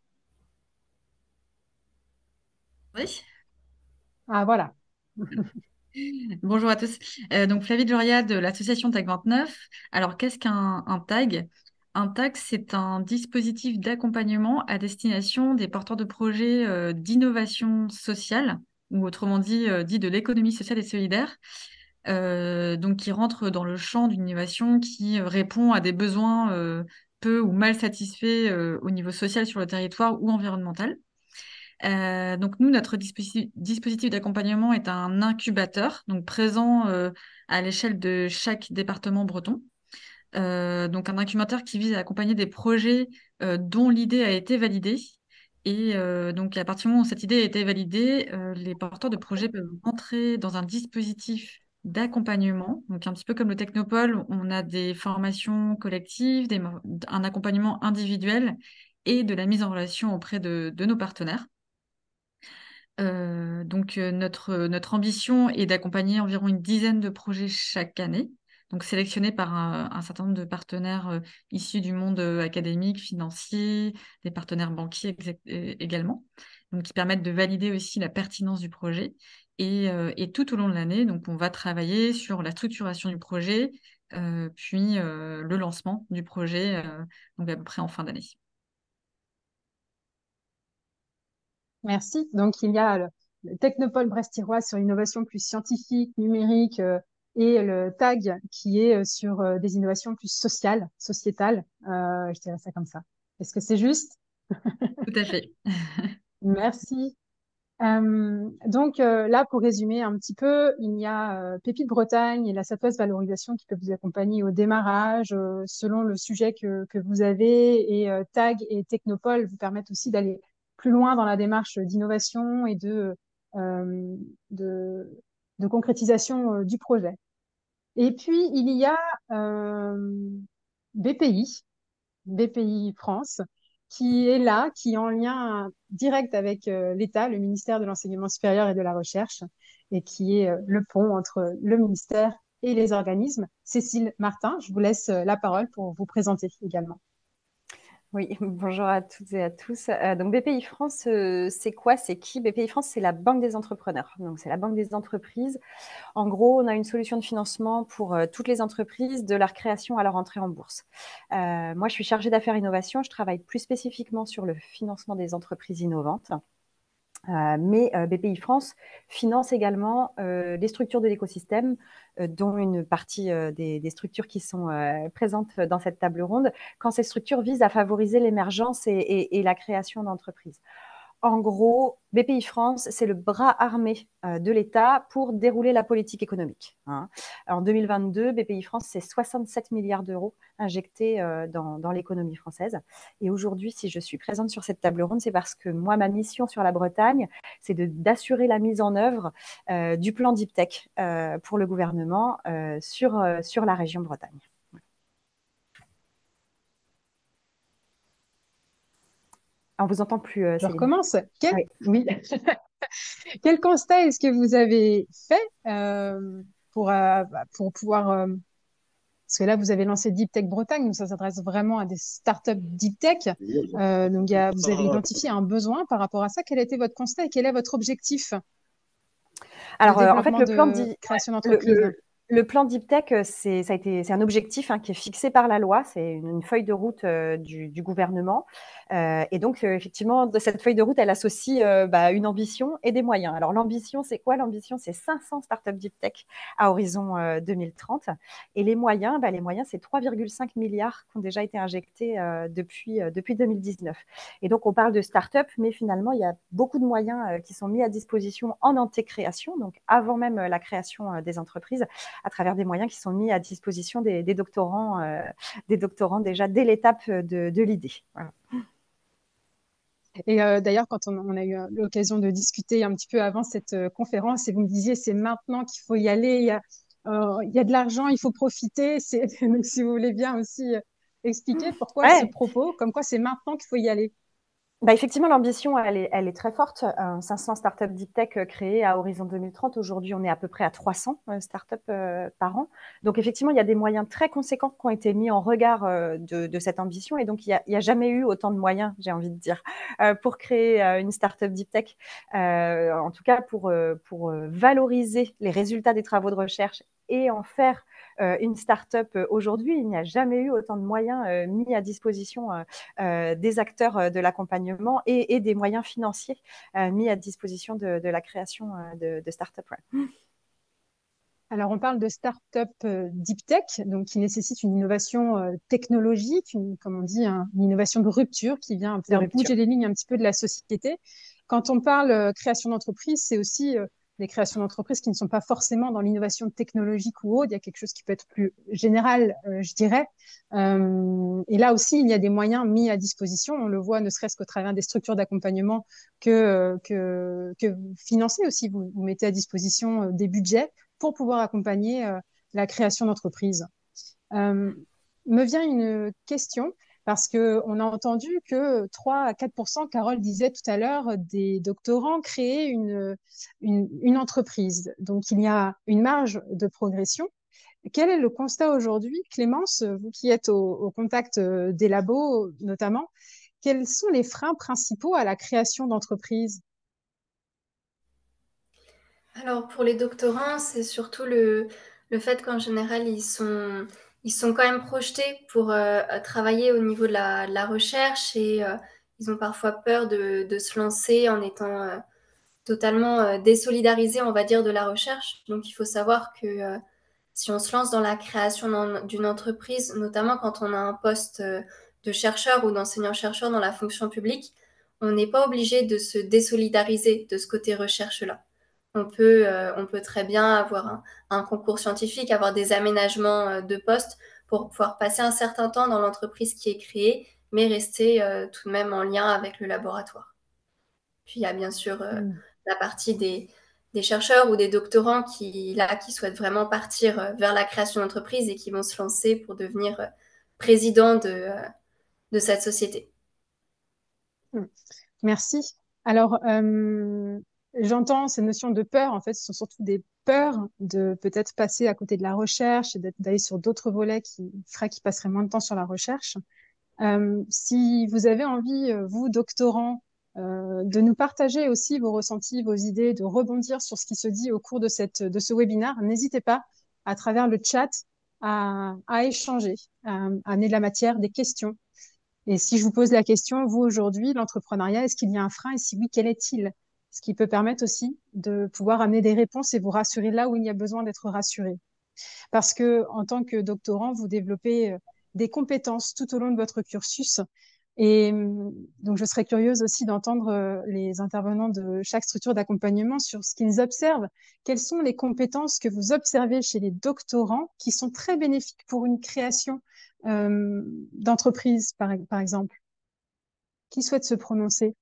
Oui. Ah, voilà. Bonjour à tous. Euh, donc Flavie Joria de l'association TAG vingt-neuf. Alors, qu'est-ce qu'un un TAG? Un TAG, c'est un dispositif d'accompagnement à destination des porteurs de projets euh, d'innovation sociale, ou autrement dit, euh, dit de l'économie sociale et solidaire, euh, donc qui rentre dans le champ d'une innovation qui euh, répond à des besoins euh, peu ou mal satisfaits euh, au niveau social sur le territoire ou environnemental. Euh, donc nous, notre dispositif, dispositif d'accompagnement est un incubateur, donc présent euh, à l'échelle de chaque département breton. Euh, donc un incubateur qui vise à accompagner des projets euh, dont l'idée a été validée. Et euh, donc à partir du moment où cette idée a été validée, euh, les porteurs de projets peuvent entrer dans un dispositif d'accompagnement. Donc un petit peu comme le Technopole, on a des formations collectives, des, un accompagnement individuel et de la mise en relation auprès de, de nos partenaires. Euh, donc euh, notre, notre ambition est d'accompagner environ une dizaine de projets chaque année, donc sélectionnés par un, un certain nombre de partenaires euh, issus du monde euh, académique, financier, des partenaires banquiers exact- euh, également, donc qui permettent de valider aussi la pertinence du projet. Et, euh, et tout au long de l'année, donc on va travailler sur la structuration du projet, euh, puis euh, le lancement du projet, euh, donc à peu près en fin d'année. Merci. Donc, il y a le, le Technopole Brest-Iroise sur l'innovation plus scientifique, numérique, euh, et le TAG qui est euh, sur euh, des innovations plus sociales, sociétales. Euh, je dirais ça comme ça. Est-ce que c'est juste? Tout à fait. Merci. Euh, donc euh, là, pour résumer un petit peu, il y a euh, Pépite Bretagne et la S A T Ouest Valorisation qui peuvent vous accompagner au démarrage euh, selon le sujet que, que vous avez, et euh, TAG et Technopole vous permettent aussi d'aller plus loin dans la démarche d'innovation et de, euh, de, de concrétisation euh, du projet. Et puis, il y a euh, B P I, B P I France, qui est là, qui est en lien direct avec euh, l'État, le ministère de l'Enseignement supérieur et de la Recherche, et qui est euh, le pont entre le ministère et les organismes. Cécile Martin, je vous laisse euh, la parole pour vous présenter également. Oui, bonjour à toutes et à tous. Euh, donc B P I France, euh, c'est quoi? C'est qui? B P I France, c'est la banque des entrepreneurs. Donc c'est la banque des entreprises. En gros, on a une solution de financement pour euh, toutes les entreprises de leur création à leur entrée en bourse. Euh, moi, je suis chargée d'affaires innovation. Je travaille plus spécifiquement sur le financement des entreprises innovantes. Euh, mais euh, B P I France finance également euh, les structures de l'écosystème, euh, dont une partie euh, des, des structures qui sont euh, présentes dans cette table ronde, quand ces structures visent à favoriser l'émergence et, et, et la création d'entreprises. En gros, B P I France, c'est le bras armé euh, de l'État pour dérouler la politique économique. Hein. En deux mille vingt-deux, B P I France, c'est soixante-sept milliards d'euros injectés euh, dans, dans l'économie française. Et aujourd'hui, si je suis présente sur cette table ronde, c'est parce que moi, ma mission sur la Bretagne, c'est de, d'assurer la mise en œuvre euh, du plan Deep Tech euh, pour le gouvernement euh, sur, euh, sur la région Bretagne. On ne vous entend plus, euh, Je Céline. recommence. Quel... Oui. Oui. Quel constat est-ce que vous avez fait euh, pour, euh, bah, pour pouvoir... euh, Parce que là, vous avez lancé Deep Tech Bretagne, donc ça s'adresse vraiment à des startups Deep Tech. Euh, donc, il y a- vous avez identifié un besoin par rapport à ça. Quel a été votre constat et quel est votre objectif de Alors, euh, en fait, développement le plan, de dit, création le, d'entreprise? le- le plan Deep Tech, euh, c'est, ça a été, c'est un objectif hein, qui est fixé par la loi. C'est une, une feuille de route euh, du, du gouvernement. Euh, et donc, euh, effectivement, de cette feuille de route, elle associe euh, bah, une ambition et des moyens. Alors, l'ambition, c'est quoi? L'ambition, c'est cinq cents startups Deep Tech à horizon euh, deux mille trente. Et les moyens, bah, les moyens, c'est trois virgule cinq milliards qui ont déjà été injectés euh, depuis, euh, depuis deux mille dix-neuf. Et donc, on parle de startups, mais finalement, il y a beaucoup de moyens euh, qui sont mis à disposition en antécréation, donc avant même euh, la création euh, des entreprises, à travers des moyens qui sont mis à disposition des, des doctorants, euh, des doctorants déjà dès l'étape de, de l'idée. Voilà. Et euh, d'ailleurs, quand on, on a eu euh, l'occasion de discuter un petit peu avant cette euh, conférence, et vous me disiez, c'est maintenant qu'il faut y aller, il y a, euh, il y a de l'argent, il faut profiter. C'est... Donc, si vous voulez bien aussi euh, expliquer pourquoi ce Ouais. propos, comme quoi c'est maintenant qu'il faut y aller. Bah, effectivement, l'ambition, elle est, elle est très forte. Euh, cinq cents startups deep tech euh, créées à horizon deux mille trente. Aujourd'hui, on est à peu près à trois cents euh, startups euh, par an. Donc, effectivement, il y a des moyens très conséquents qui ont été mis en regard euh, de, de cette ambition. Et donc, il n'y a, a, jamais eu autant de moyens, j'ai envie de dire, euh, pour créer euh, une startup deep tech. Euh, en tout cas, pour, euh, pour euh, valoriser les résultats des travaux de recherche et en faire euh, une start-up euh, aujourd'hui, il n'y a jamais eu autant de moyens euh, mis à disposition euh, euh, des acteurs euh, de l'accompagnement et, et des moyens financiers euh, mis à disposition de, de la création euh, de, de start-up. Ouais. Alors, on parle de start-up euh, deep tech, donc qui nécessite une innovation euh, technologique, une, comme on dit, un- une innovation de rupture qui vient De faire rupture. bouger les lignes un petit peu de la société. Quand on parle euh, création d'entreprise, c'est aussi euh, des créations d'entreprises qui ne sont pas forcément dans l'innovation technologique ou autre. Il y a quelque chose qui peut être plus général, euh, je dirais. Euh, et là aussi, il y a des moyens mis à disposition. On le voit ne serait-ce qu'au travers des structures d'accompagnement que, euh, que, que vous financez aussi. Vous, vous mettez à disposition euh, des budgets pour pouvoir accompagner euh, la création d'entreprises. Euh, me vient une question parce que on a entendu que trois à quatre pour cent, Carole disait tout à l'heure, des doctorants créaient une, une, une entreprise. Donc, il y a une marge de progression. Quel est le constat aujourd'hui, Clémence, vous qui êtes au, au contact des labos notamment, quels sont les freins principaux à la création d'entreprises? Alors pour les doctorants, c'est surtout le, le fait qu'en général, ils sont, ils sont quand même projetés pour euh, travailler au niveau de la, de la recherche et euh, ils ont parfois peur de, de se lancer en étant euh, totalement euh, désolidarisés, on va dire, de la recherche. Donc il faut savoir que euh, si on se lance dans la création d'une entreprise, notamment quand on a un poste euh, de chercheur ou d'enseignant-chercheur dans la fonction publique, on n'est pas obligé de se désolidariser de ce côté recherche-là. On peut, euh, on peut très bien avoir un, un concours scientifique, avoir des aménagements euh, de poste pour pouvoir passer un certain temps dans l'entreprise qui est créée, mais rester euh, tout de même en lien avec le laboratoire. Puis il y a bien sûr euh, Mm. la partie des, des chercheurs ou des doctorants qui, là, qui souhaitent vraiment partir euh, vers la création d'entreprise et qui vont se lancer pour devenir euh, président de, euh, de cette société. Mm. Merci. Alors, euh, j'entends ces notions de peur. En fait, ce sont surtout des peurs de peut-être passer à côté de la recherche et d'être- d'aller sur d'autres volets qui feraient qu'ils passeraient moins de temps sur la recherche. Euh, si vous avez envie, euh, vous, doctorants, euh, de nous partager aussi vos ressentis, vos idées, de rebondir sur ce qui se dit au cours de cette, de ce webinaire, n'hésitez pas à travers le chat à, à échanger, à, à amener de la matière, des questions. Et si je vous pose la question, vous aujourd'hui, l'entrepreneuriat, est-ce qu'il y a un frein? Et si oui, quel est-il? Ce qui peut permettre aussi de pouvoir amener des réponses et vous rassurer là où il y a besoin d'être rassuré. Parce que en tant que doctorant, vous développez euh, des compétences tout au long de votre cursus. Et hum, donc, je serais curieuse aussi d'entendre euh, les intervenants de chaque structure d'accompagnement sur ce qu'ils observent. Quelles sont les compétences que vous observez chez les doctorants qui sont très bénéfiques pour une création euh, d'entreprise, par, par exemple? Qui souhaite se prononcer?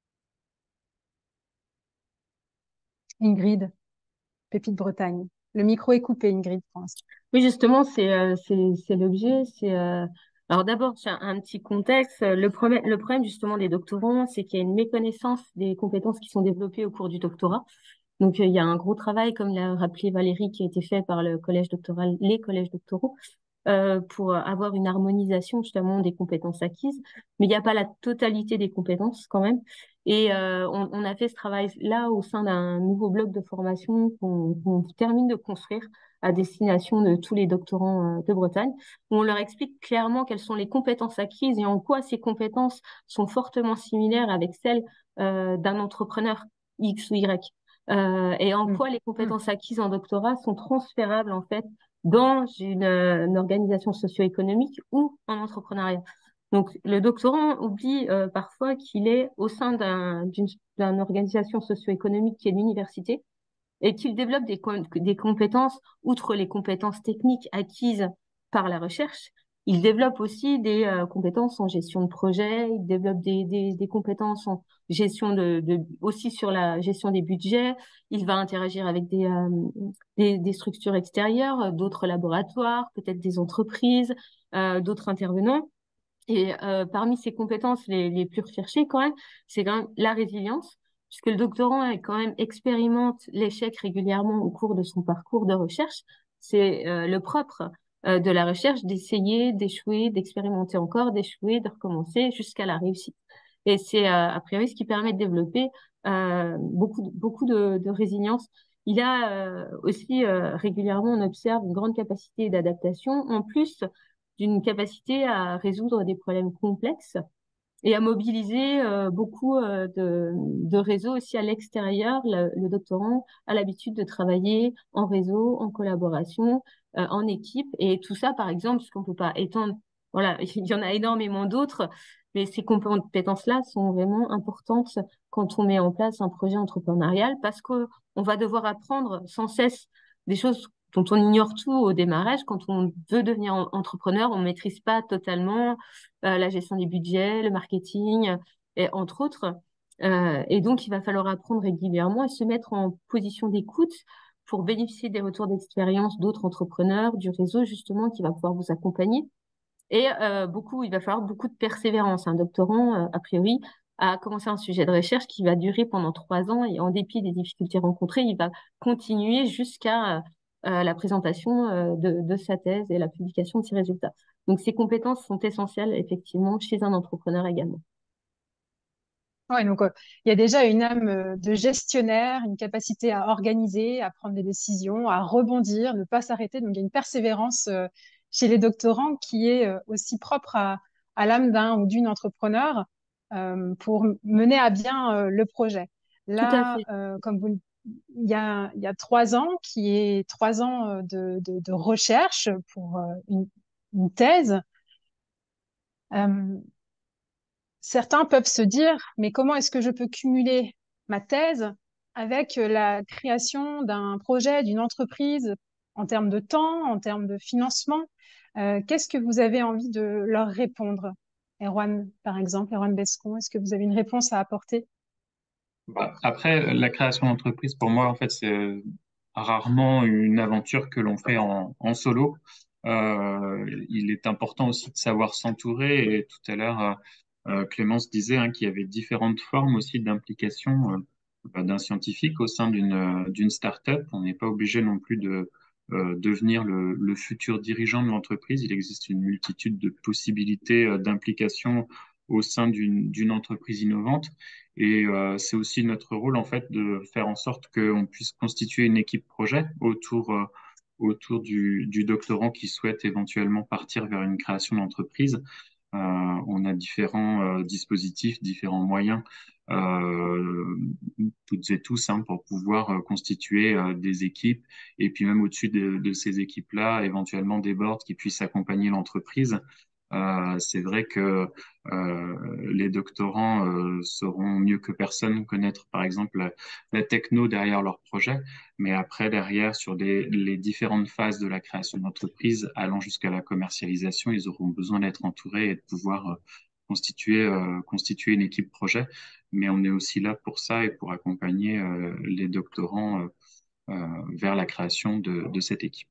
Ingrid, Pépite Bretagne. Le micro est coupé, Ingrid, pour l'instant. Oui, justement, c'est euh, c'est c'est l'objet. C'est euh... Alors d'abord, c'est un, un petit contexte. Le problème, le problème justement des doctorants, c'est qu'il y a une méconnaissance des compétences qui sont développées au cours du doctorat. Donc, euh, il y a un gros travail, comme l'a rappelé Valérie, qui a été fait par le collège doctoral, les collèges doctoraux, euh, pour avoir une harmonisation justement des compétences acquises. Mais il n'y a pas la totalité des compétences quand même. Et euh, on, on a fait ce travail-là au sein d'un nouveau bloc de formation qu'on qu'on termine de construire à destination de tous les doctorants euh, de Bretagne, où on leur explique clairement quelles sont les compétences acquises et en quoi ces compétences sont fortement similaires avec celles euh, d'un entrepreneur X ou Y. Euh, et en Mm. quoi les Mm. compétences acquises en doctorat sont transférables en fait dans une, euh, une organisation socio-économique ou en entrepreneuriat. Donc, le doctorant oublie euh, parfois qu'il est au sein d'un, d'une, d'une organisation socio-économique qui est l'université et qu'il développe des, des compétences, outre les compétences techniques acquises par la recherche, il développe aussi des euh, compétences en gestion de projet, il développe des, des, des compétences en gestion de, de, aussi sur la gestion des budgets, il va interagir avec des, euh, des, des structures extérieures, d'autres laboratoires, peut-être des entreprises, euh, d'autres intervenants. Et euh, parmi ces compétences les, les plus recherchées quand même, c'est quand même la résilience, puisque le doctorant est quand même expérimente l'échec régulièrement au cours de son parcours de recherche. C'est euh, le propre euh, de la recherche d'essayer, d'échouer, d'expérimenter encore, d'échouer, de recommencer jusqu'à la réussite. Et c'est euh, a priori ce qui permet de développer euh, beaucoup, de- beaucoup de, de résilience. Il a euh, aussi euh, régulièrement, on observe une grande capacité d'adaptation, en plus d'une capacité à résoudre des problèmes complexes et à mobiliser euh, beaucoup euh, de, de réseaux aussi à l'extérieur. Le, le doctorant a l'habitude de travailler en réseau, en collaboration, euh, en équipe. Et tout ça, par exemple, puisqu'on peut pas étendre, voilà, il y en a énormément d'autres, mais ces compétences-là sont vraiment importantes quand on met en place un projet entrepreneurial parce que on va devoir apprendre sans cesse des choses dont on ignore tout au démarrage. Quand on veut devenir en- entrepreneur, on maîtrise pas totalement euh, la gestion des budgets, le marketing, et entre autres. Euh, et donc, il va falloir apprendre régulièrement et se mettre en position d'écoute pour bénéficier des retours d'expérience d'autres entrepreneurs, du réseau justement qui va pouvoir vous accompagner. Et euh, beaucoup, il va falloir beaucoup de persévérance. Un doctorant, euh, a priori, a commencé un sujet de recherche qui va durer pendant trois ans et en dépit des difficultés rencontrées, il va continuer jusqu'à euh, euh, la présentation euh, de, de sa thèse et la publication de ses résultats. Donc, ces compétences sont essentielles, effectivement, chez un entrepreneur également. Ouais, donc, euh, il y a déjà une âme euh, de gestionnaire, une capacité à organiser, à prendre des décisions, à rebondir, ne pas s'arrêter. Donc, il y a une persévérance euh, chez les doctorants qui est euh, aussi propre à, à l'âme d'un ou d'une entrepreneur euh, pour mener à bien euh, le projet. Tout à Là, fait. euh, comme vous, il y a, il y a trois ans, qui est trois ans euh, de, de, de recherche pour euh, une, une thèse. Euh, Certains peuvent se dire, mais comment est-ce que je peux cumuler ma thèse avec euh, la création d'un projet, d'une entreprise en termes de temps, en termes de financement? Euh, qu'est-ce que vous avez envie de leur répondre? Erwan, par exemple, Erwan Bescon, est-ce que vous avez une réponse à apporter? Bah, après, la création d'entreprise, pour moi, en fait, c'est euh, rarement une aventure que l'on fait en, en solo. Euh, il est important aussi de savoir s'entourer. Et tout à l'heure, euh, euh, Clémence disait hein, qu'il y avait différentes formes aussi d'implication euh, bah, d'un scientifique au sein d'une euh, d'une start-up. On n'est pas obligé non plus de euh, devenir le, le futur dirigeant de l'entreprise. Il existe une multitude de possibilités euh, d'implication au sein d'une d'une entreprise innovante. Et euh, c'est aussi notre rôle, en fait, de faire en sorte qu'on puisse constituer une équipe projet autour, euh, autour du, du doctorant qui souhaite éventuellement partir vers une création d'entreprise. Euh, on a différents euh, dispositifs, différents moyens, euh, toutes et tous, hein, pour pouvoir euh, constituer euh, des équipes et puis même au-dessus de, de ces équipes-là, éventuellement des boards qui puissent accompagner l'entreprise. Euh, c'est vrai que euh, les doctorants euh, sauront mieux que personne connaître, par exemple, la, la techno derrière leur projet, mais après, derrière, sur des, les différentes phases de la création d'entreprise, allant jusqu'à la commercialisation, ils auront besoin d'être entourés et de pouvoir euh, constituer, euh, constituer une équipe projet. Mais on est aussi là pour ça et pour accompagner euh, les doctorants euh, euh, vers la création de, de cette équipe.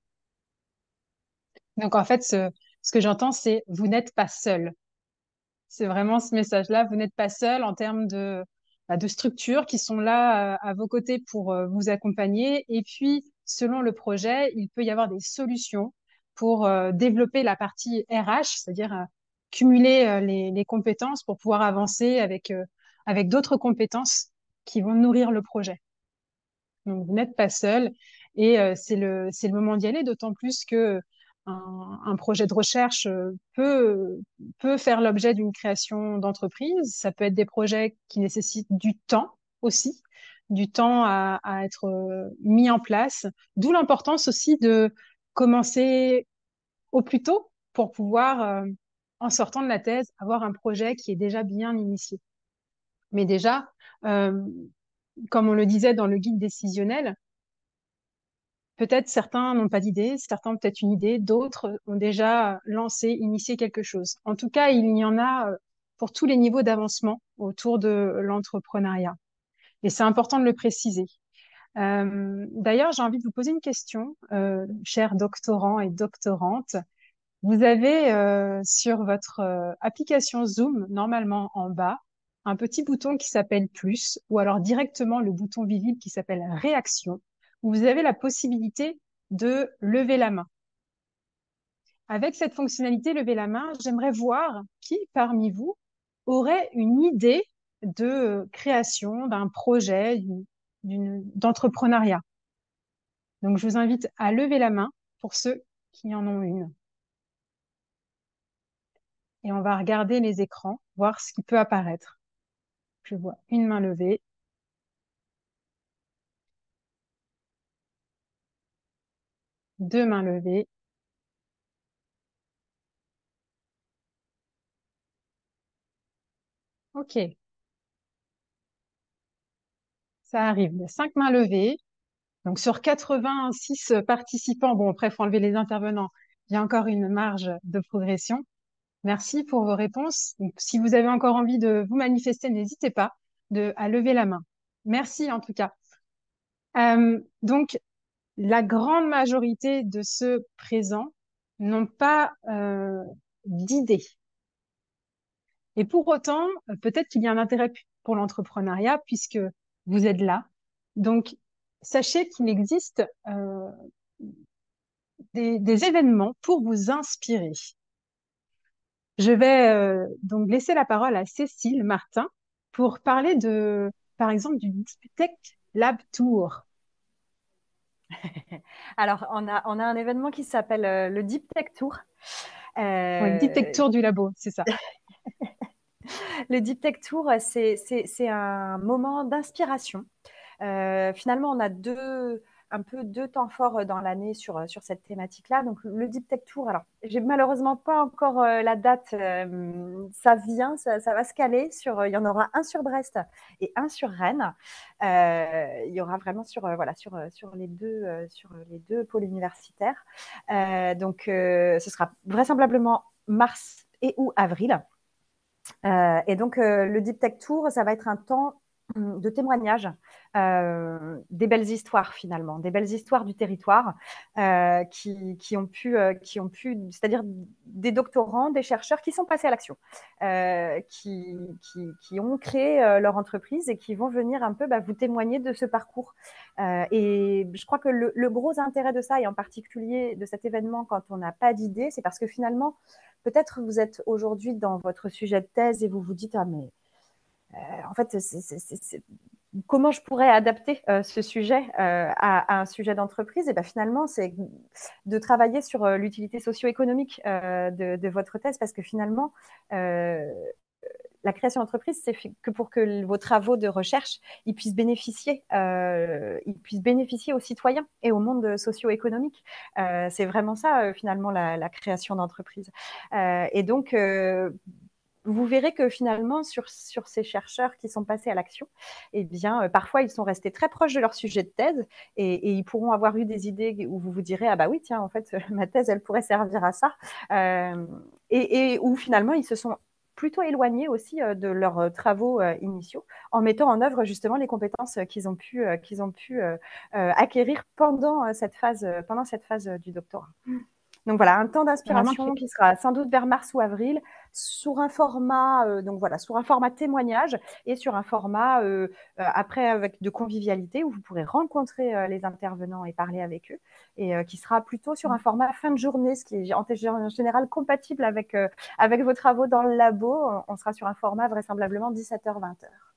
Donc, en fait, ce, ce que j'entends, c'est vous n'êtes pas seul. C'est vraiment ce message-là. Vous n'êtes pas seul en termes de, bah, de structures qui sont là euh, à vos côtés pour euh, vous accompagner. Et puis, selon le projet, il peut y avoir des solutions pour euh, développer la partie R H, c'est-à-dire euh, cumuler euh, les, les compétences pour pouvoir avancer avec, euh, avec d'autres compétences qui vont nourrir le projet. Donc, vous n'êtes pas seul et euh, c'est le, c'est le moment d'y aller, d'autant plus que un, un projet de recherche euh, peut, peut faire l'objet d'une création d'entreprise. Ça peut être des projets qui nécessitent du temps aussi, du temps à, à être euh, mis en place, d'où l'importance aussi de commencer au plus tôt pour pouvoir, euh, en sortant de la thèse, avoir un projet qui est déjà bien initié. Mais déjà, euh, comme on le disait dans le guide décisionnel, peut-être certains n'ont pas d'idée, certains ont peut-être une idée, d'autres ont déjà lancé, initié quelque chose. En tout cas, il y en a euh, pour tous les niveaux d'avancement autour de l'entrepreneuriat. Et c'est important de le préciser. Euh, d'ailleurs, j'ai envie de vous poser une question, euh, chers doctorants et doctorantes. Vous avez euh, sur votre euh, application Zoom, normalement en bas, un petit bouton qui s'appelle plus, ou alors directement le bouton visible qui s'appelle réaction, où vous avez la possibilité de lever la main. Avec cette fonctionnalité lever la main, j'aimerais voir qui parmi vous aurait une idée de création d'un projet, d'une, d'une- d'entrepreneuriat. Donc, je vous invite à lever la main pour ceux qui en ont une. Et on va regarder les écrans, voir ce qui peut apparaître. Je vois une main levée, deux mains levées. OK, ça arrive. Il y a cinq mains levées. Donc, sur quatre-vingt-six participants, bon, après, il faut enlever les intervenants. Il y a encore une marge de progression. Merci pour vos réponses. Donc, si vous avez encore envie de vous manifester, n'hésitez pas de, à lever la main. Merci en tout cas. Euh, donc, la grande majorité de ceux présents n'ont pas euh, d'idée. Et pour autant, euh, peut-être qu'il y a un intérêt pour l'entrepreneuriat puisque vous êtes là. Donc, sachez qu'il existe euh, des, des événements pour vous inspirer. Je vais euh, donc laisser la parole à Cécile Martin pour parler de, par exemple, du Deep Tech Lab Tour. Alors, on a, on a un événement qui s'appelle euh, le Deep Tech Tour. Euh, Ouais, Deep Tech Tour du labo, c'est ça. Le Deep Tech Tour, c'est, c'est, c'est un moment d'inspiration. Euh, finalement, on a deux, un peu deux temps forts dans l'année sur, sur cette thématique-là. Donc, le Deep Tech Tour, alors, j'ai malheureusement pas encore euh, la date. Euh, ça vient, ça, ça va se caler. Sur, il y en aura un sur Brest et un sur Rennes. Euh, il y aura vraiment sur, euh, voilà, sur, sur, les deux, euh, sur les deux pôles universitaires. Euh, donc, euh, ce sera vraisemblablement mars et ou avril. Euh, et donc, euh, le Deep Tech Tour, ça va être un temps de témoignages, euh, des belles histoires finalement, des belles histoires du territoire euh, qui, qui ont pu, euh, qui ont pu, c'est-à-dire des doctorants, des chercheurs qui sont passés à l'action, euh, qui, qui, qui ont créé euh, leur entreprise et qui vont venir un peu bah, vous témoigner de ce parcours. Euh, et je crois que le, le gros intérêt de ça, et en particulier de cet événement quand on n'a pas d'idée, c'est parce que finalement, peut-être vous êtes aujourd'hui dans votre sujet de thèse et vous vous dites, ah mais euh, en fait, c'est, c'est, c'est, comment je pourrais adapter euh, ce sujet euh, à, à un sujet d'entreprise? Et ben finalement, c'est de travailler sur euh, l'utilité socio-économique euh, de, de votre thèse, parce que finalement, euh, la création d'entreprise, c'est que pour que vos travaux de recherche ils puissent bénéficier, euh, ils puissent bénéficier aux citoyens et au monde socio-économique. Euh, c'est vraiment ça, euh, finalement, la, la création d'entreprise. Euh, et donc, euh, vous verrez que finalement, sur, sur ces chercheurs qui sont passés à l'action, eh bien, euh, parfois, ils sont restés très proches de leur sujet de thèse et, et ils pourront avoir eu des idées où vous vous direz, ah bah oui, tiens, en fait, ma thèse, elle pourrait servir à ça. Euh, et, et où finalement, ils se sont plutôt éloignés aussi euh, de leurs euh, travaux euh, initiaux en mettant en œuvre justement les compétences euh, qu'ils ont pu, euh, qu'ils ont pu euh, euh, acquérir pendant euh, cette phase, euh, pendant cette phase euh, du doctorat. Donc voilà, un temps Vraiment, d'inspiration qui sera sans doute vers mars ou avril, sur un format, euh, donc voilà, sur un format témoignage et sur un format euh, euh, après avec de convivialité où vous pourrez rencontrer euh, les intervenants et parler avec eux, et euh, qui sera plutôt sur un format fin de journée, ce qui est en, en général compatible avec, euh, avec vos travaux dans le labo. On sera sur un format vraisemblablement dix-sept heures vingt heures.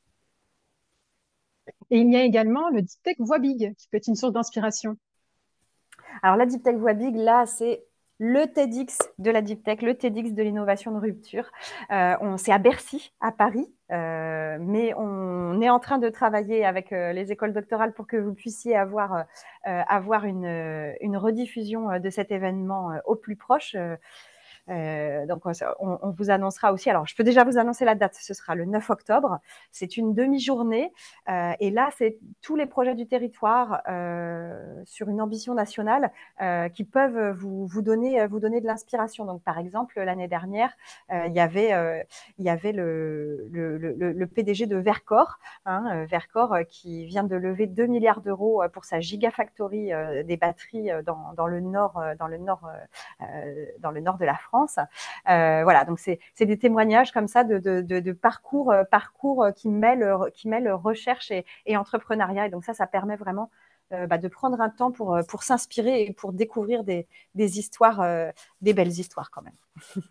et il y a également le Deep Tech Voix Big, qui peut être une source d'inspiration. Alors la Deep Tech Voix Big, là, c'est le TEDx de la Deep Tech, le TEDx de l'innovation de rupture. Euh, on, c'est à Bercy, à Paris, euh, mais on est en train de travailler avec euh, les écoles doctorales pour que vous puissiez avoir, euh, avoir une, une rediffusion de cet événement euh, au plus proche. Euh, Euh, donc, on, on, vous annoncera aussi. Alors, je peux déjà vous annoncer la date. Ce sera le neuf octobre. C'est une demi-journée. Euh, et là, c'est tous les projets du territoire euh, sur une ambition nationale euh, qui peuvent vous, vous, donner, vous donner de l'inspiration. Donc, par exemple, l'année dernière, euh, il y avait, euh, il y avait le, le, le, le P D G de Vercor, hein, Vercor euh, qui vient de lever deux milliards d'euros pour sa gigafactory euh, des batteries dans, dans le nord, dans le nord, euh, dans le nord de la France. France. Euh, voilà, donc c'est, c'est des témoignages comme ça de, de, de, de parcours, euh, parcours qui mêlent, qui mêlent recherche et, et entrepreneuriat. Et donc ça, ça permet vraiment euh, bah, de prendre un temps pour, pour s'inspirer et pour découvrir des, des histoires, euh, des belles histoires quand même.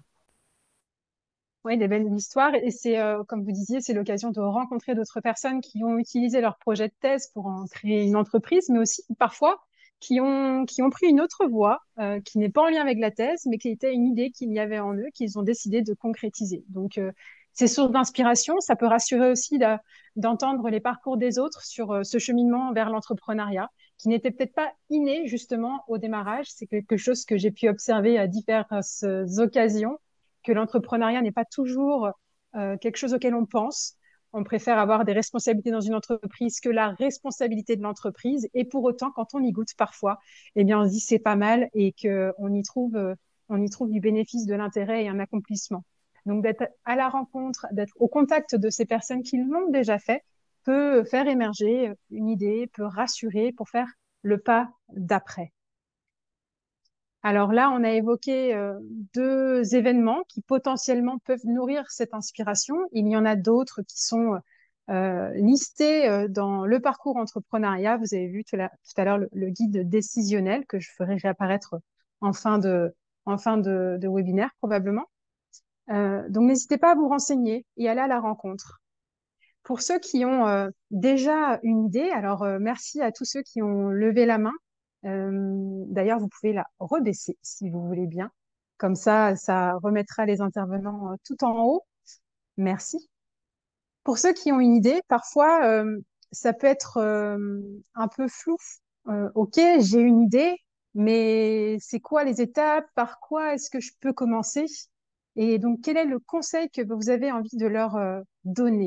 Oui, des belles histoires. Et c'est, euh, comme vous disiez, c'est l'occasion de rencontrer d'autres personnes qui ont utilisé leur projet de thèse pour en créer une entreprise, mais aussi parfois qui ont, qui ont pris une autre voie, euh, qui n'est pas en lien avec la thèse, mais qui était une idée qu'il y avait en eux, qu'ils ont décidé de concrétiser. Donc, euh, c'est source d'inspiration. Ça peut rassurer aussi de, d'entendre les parcours des autres sur euh, ce cheminement vers l'entrepreneuriat, qui n'était peut-être pas inné justement au démarrage. C'est quelque chose que j'ai pu observer à diverses occasions, que l'entrepreneuriat n'est pas toujours euh, quelque chose auquel on pense. On préfère avoir des responsabilités dans une entreprise que la responsabilité de l'entreprise. Et pour autant, quand on y goûte parfois, eh bien, on se dit c'est pas mal et qu'on y trouve, euh, on y trouve du bénéfice, de l'intérêt et un accomplissement. Donc, d'être à la rencontre, d'être au contact de ces personnes qui l'ont déjà fait, peut faire émerger une idée, peut rassurer pour faire le pas d'après. Alors là, on a évoqué euh, deux événements qui potentiellement peuvent nourrir cette inspiration. Il y en a d'autres qui sont euh, listés euh, dans le parcours entrepreneuriat. Vous avez vu tout, la, tout à l'heure le, le guide décisionnel que je ferai réapparaître en fin de, en fin de, de webinaire probablement. Euh, donc n'hésitez pas à vous renseigner et aller à la rencontre. Pour ceux qui ont euh, déjà une idée, alors euh, merci à tous ceux qui ont levé la main. Euh, d'ailleurs, vous pouvez la rebaisser si vous voulez bien. Comme ça, ça remettra les intervenants euh, tout en haut. Merci. Pour ceux qui ont une idée, parfois, euh, ça peut être euh, un peu flou. Euh, ok, j'ai une idée, mais c'est quoi les étapes? Par quoi est-ce que je peux commencer? Et donc, quel est le conseil que vous avez envie de leur euh, donner?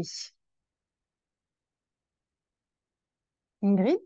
Ingrid?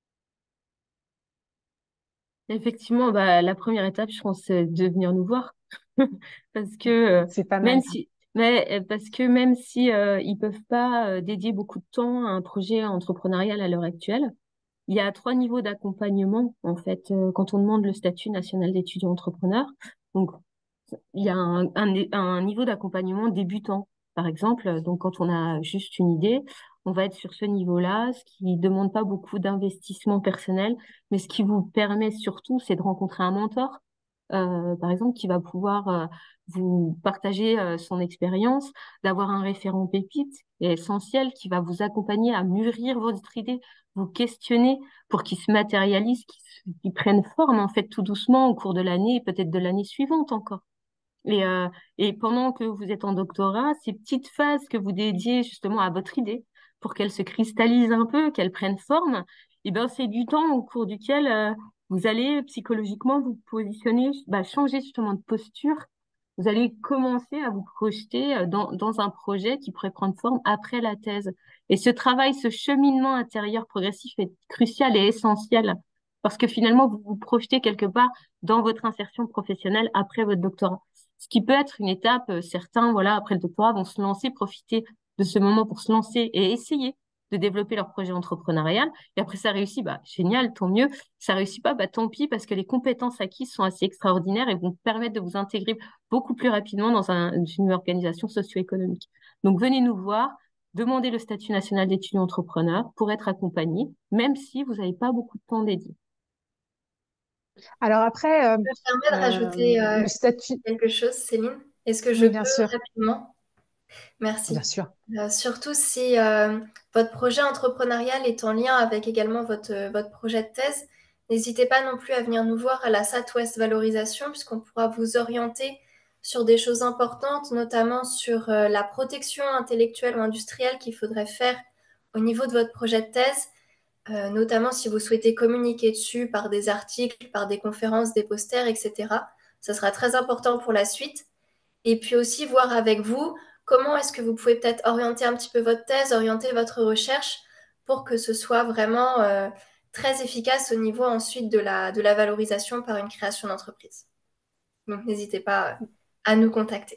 Effectivement, bah, la première étape, je pense, c'est de venir nous voir. Parce que euh, C'est pas même mal. si, Mais euh, parce que même si euh, ils peuvent pas euh, dédier beaucoup de temps à un projet entrepreneurial à l'heure actuelle, il y a trois niveaux d'accompagnement en fait euh, quand on demande le statut national d'étudiant entrepreneur. Donc il y a un, un, un niveau d'accompagnement débutant, par exemple. Donc quand on a juste une idée, on va être sur ce niveau-là, ce qui demande pas beaucoup d'investissement personnel, mais ce qui vous permet surtout, c'est de rencontrer un mentor, euh, par exemple, qui va pouvoir euh, vous partager euh, son expérience, d'avoir un référent pépite et essentiel qui va vous accompagner à mûrir votre idée, vous questionner pour qu'il se matérialise, qu'il qu'il prenne forme en fait tout doucement au cours de l'année et peut-être de l'année suivante encore. Et, euh, et pendant que vous êtes en doctorat, ces petites phases que vous dédiez justement à votre idée pour qu'elle se cristallise un peu, qu'elle prenne forme, et ben c'est du temps au cours duquel euh, vous allez psychologiquement vous positionner, bah, changer justement de posture. Vous allez commencer à vous projeter euh, dans, dans un projet qui pourrait prendre forme après la thèse. Et ce travail, ce cheminement intérieur progressif est crucial et essentiel parce que finalement, vous vous projetez quelque part dans votre insertion professionnelle après votre doctorat. Ce qui peut être une étape, euh, certains, voilà, après le doctorat, vont se lancer, profiter de ce moment pour se lancer et essayer de développer leur projet entrepreneurial. Et après, ça réussit, bah, génial, tant mieux. Ça réussit pas, bah, tant pis, parce que les compétences acquises sont assez extraordinaires et vont permettre de vous intégrer beaucoup plus rapidement dans un, une organisation socio-économique. Donc, venez nous voir, demandez le statut national d'étudiant entrepreneur pour être accompagné, même si vous n'avez pas beaucoup de temps dédié. Alors après, euh, Je me permets de euh, rajouter euh, le statut, quelque chose, Céline. Est-ce que je oui, bien peux sûr, rapidement? bien Merci. sûr. Euh, surtout si euh, votre projet entrepreneurial est en lien avec également votre, euh, votre projet de thèse, n'hésitez pas non plus à venir nous voir à la S A T Ouest Valorisation, puisqu'on pourra vous orienter sur des choses importantes, notamment sur euh, la protection intellectuelle ou industrielle qu'il faudrait faire au niveau de votre projet de thèse, euh, notamment si vous souhaitez communiquer dessus par des articles, par des conférences, des posters, et cetera. Ça sera très important pour la suite. Et puis aussi voir avec vous comment est-ce que vous pouvez peut-être orienter un petit peu votre thèse, orienter votre recherche pour que ce soit vraiment euh, très efficace au niveau ensuite de la, de la valorisation par une création d'entreprise. Donc n'hésitez pas à nous contacter.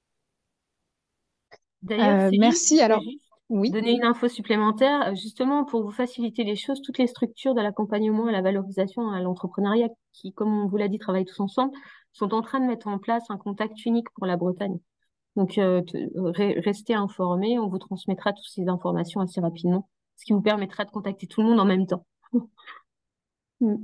D'ailleurs, Euh, Céline, si merci. je peux Alors, juste oui. donner une info supplémentaire, euh, justement pour vous faciliter les choses, toutes les structures de l'accompagnement à la valorisation à l'entrepreneuriat qui, comme on vous l'a dit, travaillent tous ensemble, sont en train de mettre en place un contact unique pour la Bretagne. Donc, euh, t- re- restez informés, on vous transmettra toutes ces informations assez rapidement, ce qui vous permettra de contacter tout le monde en même temps. Mm.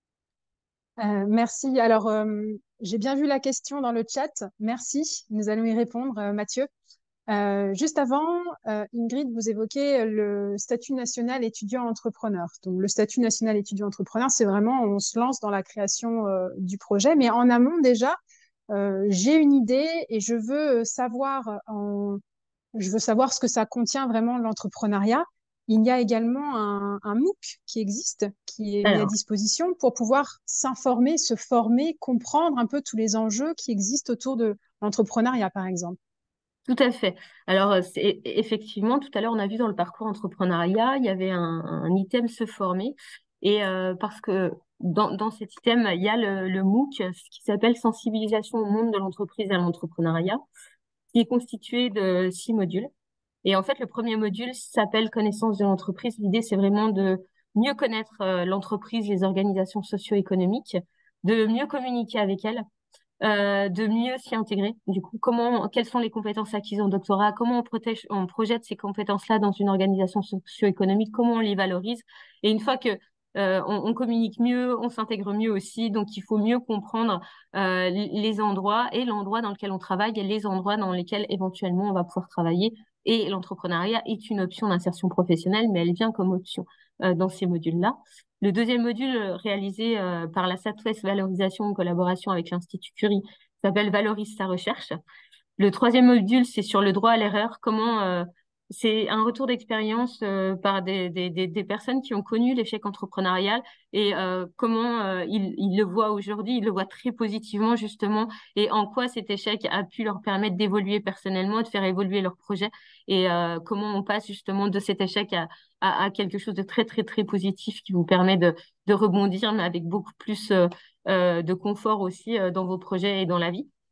Euh, merci. Alors, euh, j'ai bien vu la question dans le chat. Merci. Nous allons y répondre, euh, Mathieu. Euh, juste avant, euh, Ingrid, vous évoquez le statut national étudiant-entrepreneur. Donc, le statut national étudiant-entrepreneur, c'est vraiment, on se lance dans la création euh, du projet. Mais en amont, déjà, euh, j'ai une idée et je veux savoir, en, je veux savoir ce que ça contient vraiment l'entrepreneuriat. Il y a également un, un MOOC qui existe, qui est mis à Alors, disposition pour pouvoir s'informer, se former, comprendre un peu tous les enjeux qui existent autour de l'entrepreneuriat, par exemple. tout à fait. Alors, euh, c'est, effectivement, tout à l'heure, on a vu dans le parcours entrepreneuriat, il y avait un, un item se former. Et euh, parce que dans, dans cet item, il y a le, le MOOC, ce qui s'appelle Sensibilisation au monde de l'entreprise et à l'entrepreneuriat, qui est constitué de six modules. Et en fait, le premier module s'appelle Connaissance de l'entreprise. L'idée, c'est vraiment de mieux connaître euh, l'entreprise, les organisations socio-économiques, de mieux communiquer avec elles, euh, de mieux s'y intégrer. Du coup, comment, quelles sont les compétences acquises en doctorat? Comment on protège, on projette ces compétences-là dans une organisation socio-économique? Comment on les valorise? Et une fois que euh, on, on communique mieux, on s'intègre mieux aussi. Donc, il faut mieux comprendre euh, les endroits et l'endroit dans lequel on travaille et les endroits dans lesquels éventuellement on va pouvoir travailler. Et l'entrepreneuriat est une option d'insertion professionnelle, mais elle vient comme option euh, dans ces modules-là. Le deuxième module euh, réalisé euh, par la S A T Ouest Valorisation en collaboration avec l'Institut Curie s'appelle Valorise sa recherche. Le troisième module, c'est sur le droit à l'erreur. Comment euh, c'est un retour d'expérience euh, par des, des, des, des personnes qui ont connu l'échec entrepreneurial et euh, comment euh, ils, ils le voient aujourd'hui. Ils le voient très positivement justement et en quoi cet échec a pu leur permettre d'évoluer personnellement, de faire évoluer leur projet et euh, comment on passe justement de cet échec à, à, à quelque chose de très très très positif qui vous permet de, de rebondir mais avec beaucoup plus euh, euh, de confort aussi euh, dans vos projets et dans la vie.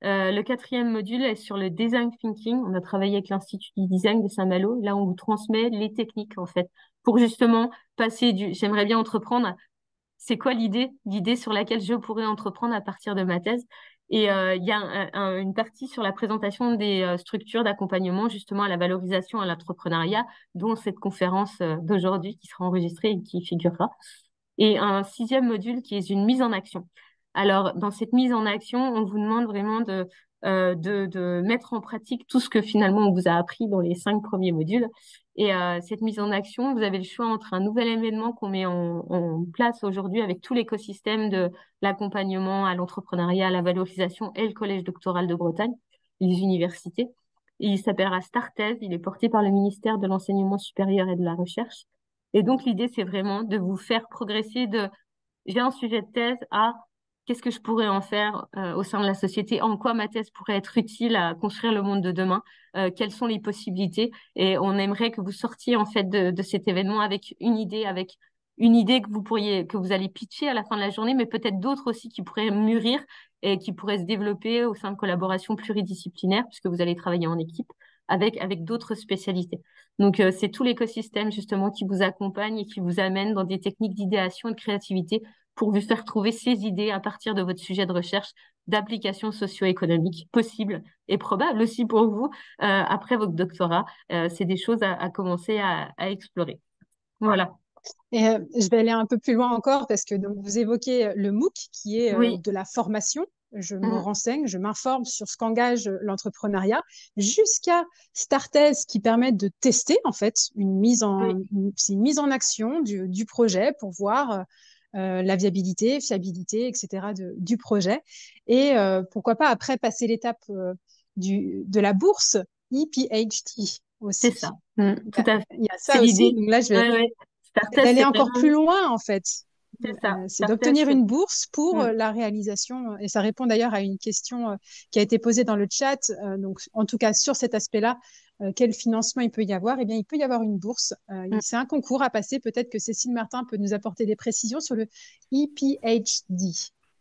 Euh, le quatrième module est sur le design thinking. On a travaillé avec l'Institut du design de Saint-Malo. Là, on vous transmet les techniques, en fait, pour justement passer du j'aimerais bien entreprendre. C'est quoi l'idée? L'idée sur laquelle je pourrais entreprendre à partir de ma thèse. Et euh, il y a un- un- une partie sur la présentation des euh, structures d'accompagnement justement à la valorisation à l'entrepreneuriat, dont cette conférence euh, d'aujourd'hui qui sera enregistrée et qui figurera. Et un sixième module qui est une mise en action. Alors, dans cette mise en action, on vous demande vraiment de, euh, de, de mettre en pratique tout ce que finalement on vous a appris dans les cinq premiers modules. Et euh, cette mise en action, vous avez le choix entre un nouvel événement qu'on met en, en place aujourd'hui avec tout l'écosystème de l'accompagnement à l'entrepreneuriat, à la valorisation et le Collège doctoral de Bretagne, les universités. Et il s'appellera StarThèse, il est porté par le ministère de l'Enseignement supérieur et de la Recherche. Et donc, l'idée, c'est vraiment de vous faire progresser de j'ai un sujet de thèse à qu'est-ce que je pourrais en faire euh, au sein de la société, en quoi ma thèse pourrait être utile à construire le monde de demain, euh, quelles sont les possibilités. Et on aimerait que vous sortiez en fait de, de cet événement avec une idée, avec une idée que vous pourriez, que vous allez pitcher à la fin de la journée, mais peut-être d'autres aussi qui pourraient mûrir et qui pourraient se développer au sein de collaborations pluridisciplinaires, puisque vous allez travailler en équipe avec, avec d'autres spécialités. Donc, euh, c'est tout l'écosystème justement qui vous accompagne et qui vous amène dans des techniques d'idéation et de créativité pour vous faire trouver ces idées à partir de votre sujet de recherche d'applications socio-économiques possibles et probables aussi pour vous euh, après votre doctorat. Euh, c'est des choses à, à commencer à, à explorer. Voilà. Et euh, je vais aller un peu plus loin encore parce que donc, vous évoquez le MOOC qui est euh, Oui. de la formation. Je me Mm. renseigne, je m'informe sur ce qu'engage l'entrepreneuriat jusqu'à StarThèse qui permettent de tester en fait une mise en, Oui. une, c'est une mise en action du, du projet pour voir euh, la viabilité, fiabilité, et cetera de, du projet. Et euh, pourquoi pas après passer l'étape euh, du, de la bourse E P H D C'est aussi. ça. Mm. Il y Tout a, à fait. il y a C'est ça aussi. l'idée. Donc là, je vais Ouais, ouais. StarThèse, d'aller c'est encore plus vraiment. loin, en fait. C'est ça. Euh, c'est StarThèse, d'obtenir c'est. une bourse pour Mm. euh, la réalisation. Et ça répond d'ailleurs à une question euh, qui a été posée dans le chat. Euh, donc, en tout cas, sur cet aspect-là, euh, quel financement il peut y avoir? Eh bien, il peut y avoir une bourse. Euh, Mm. c'est un concours à passer. Peut-être que Cécile Martin peut nous apporter des précisions sur le E P H D.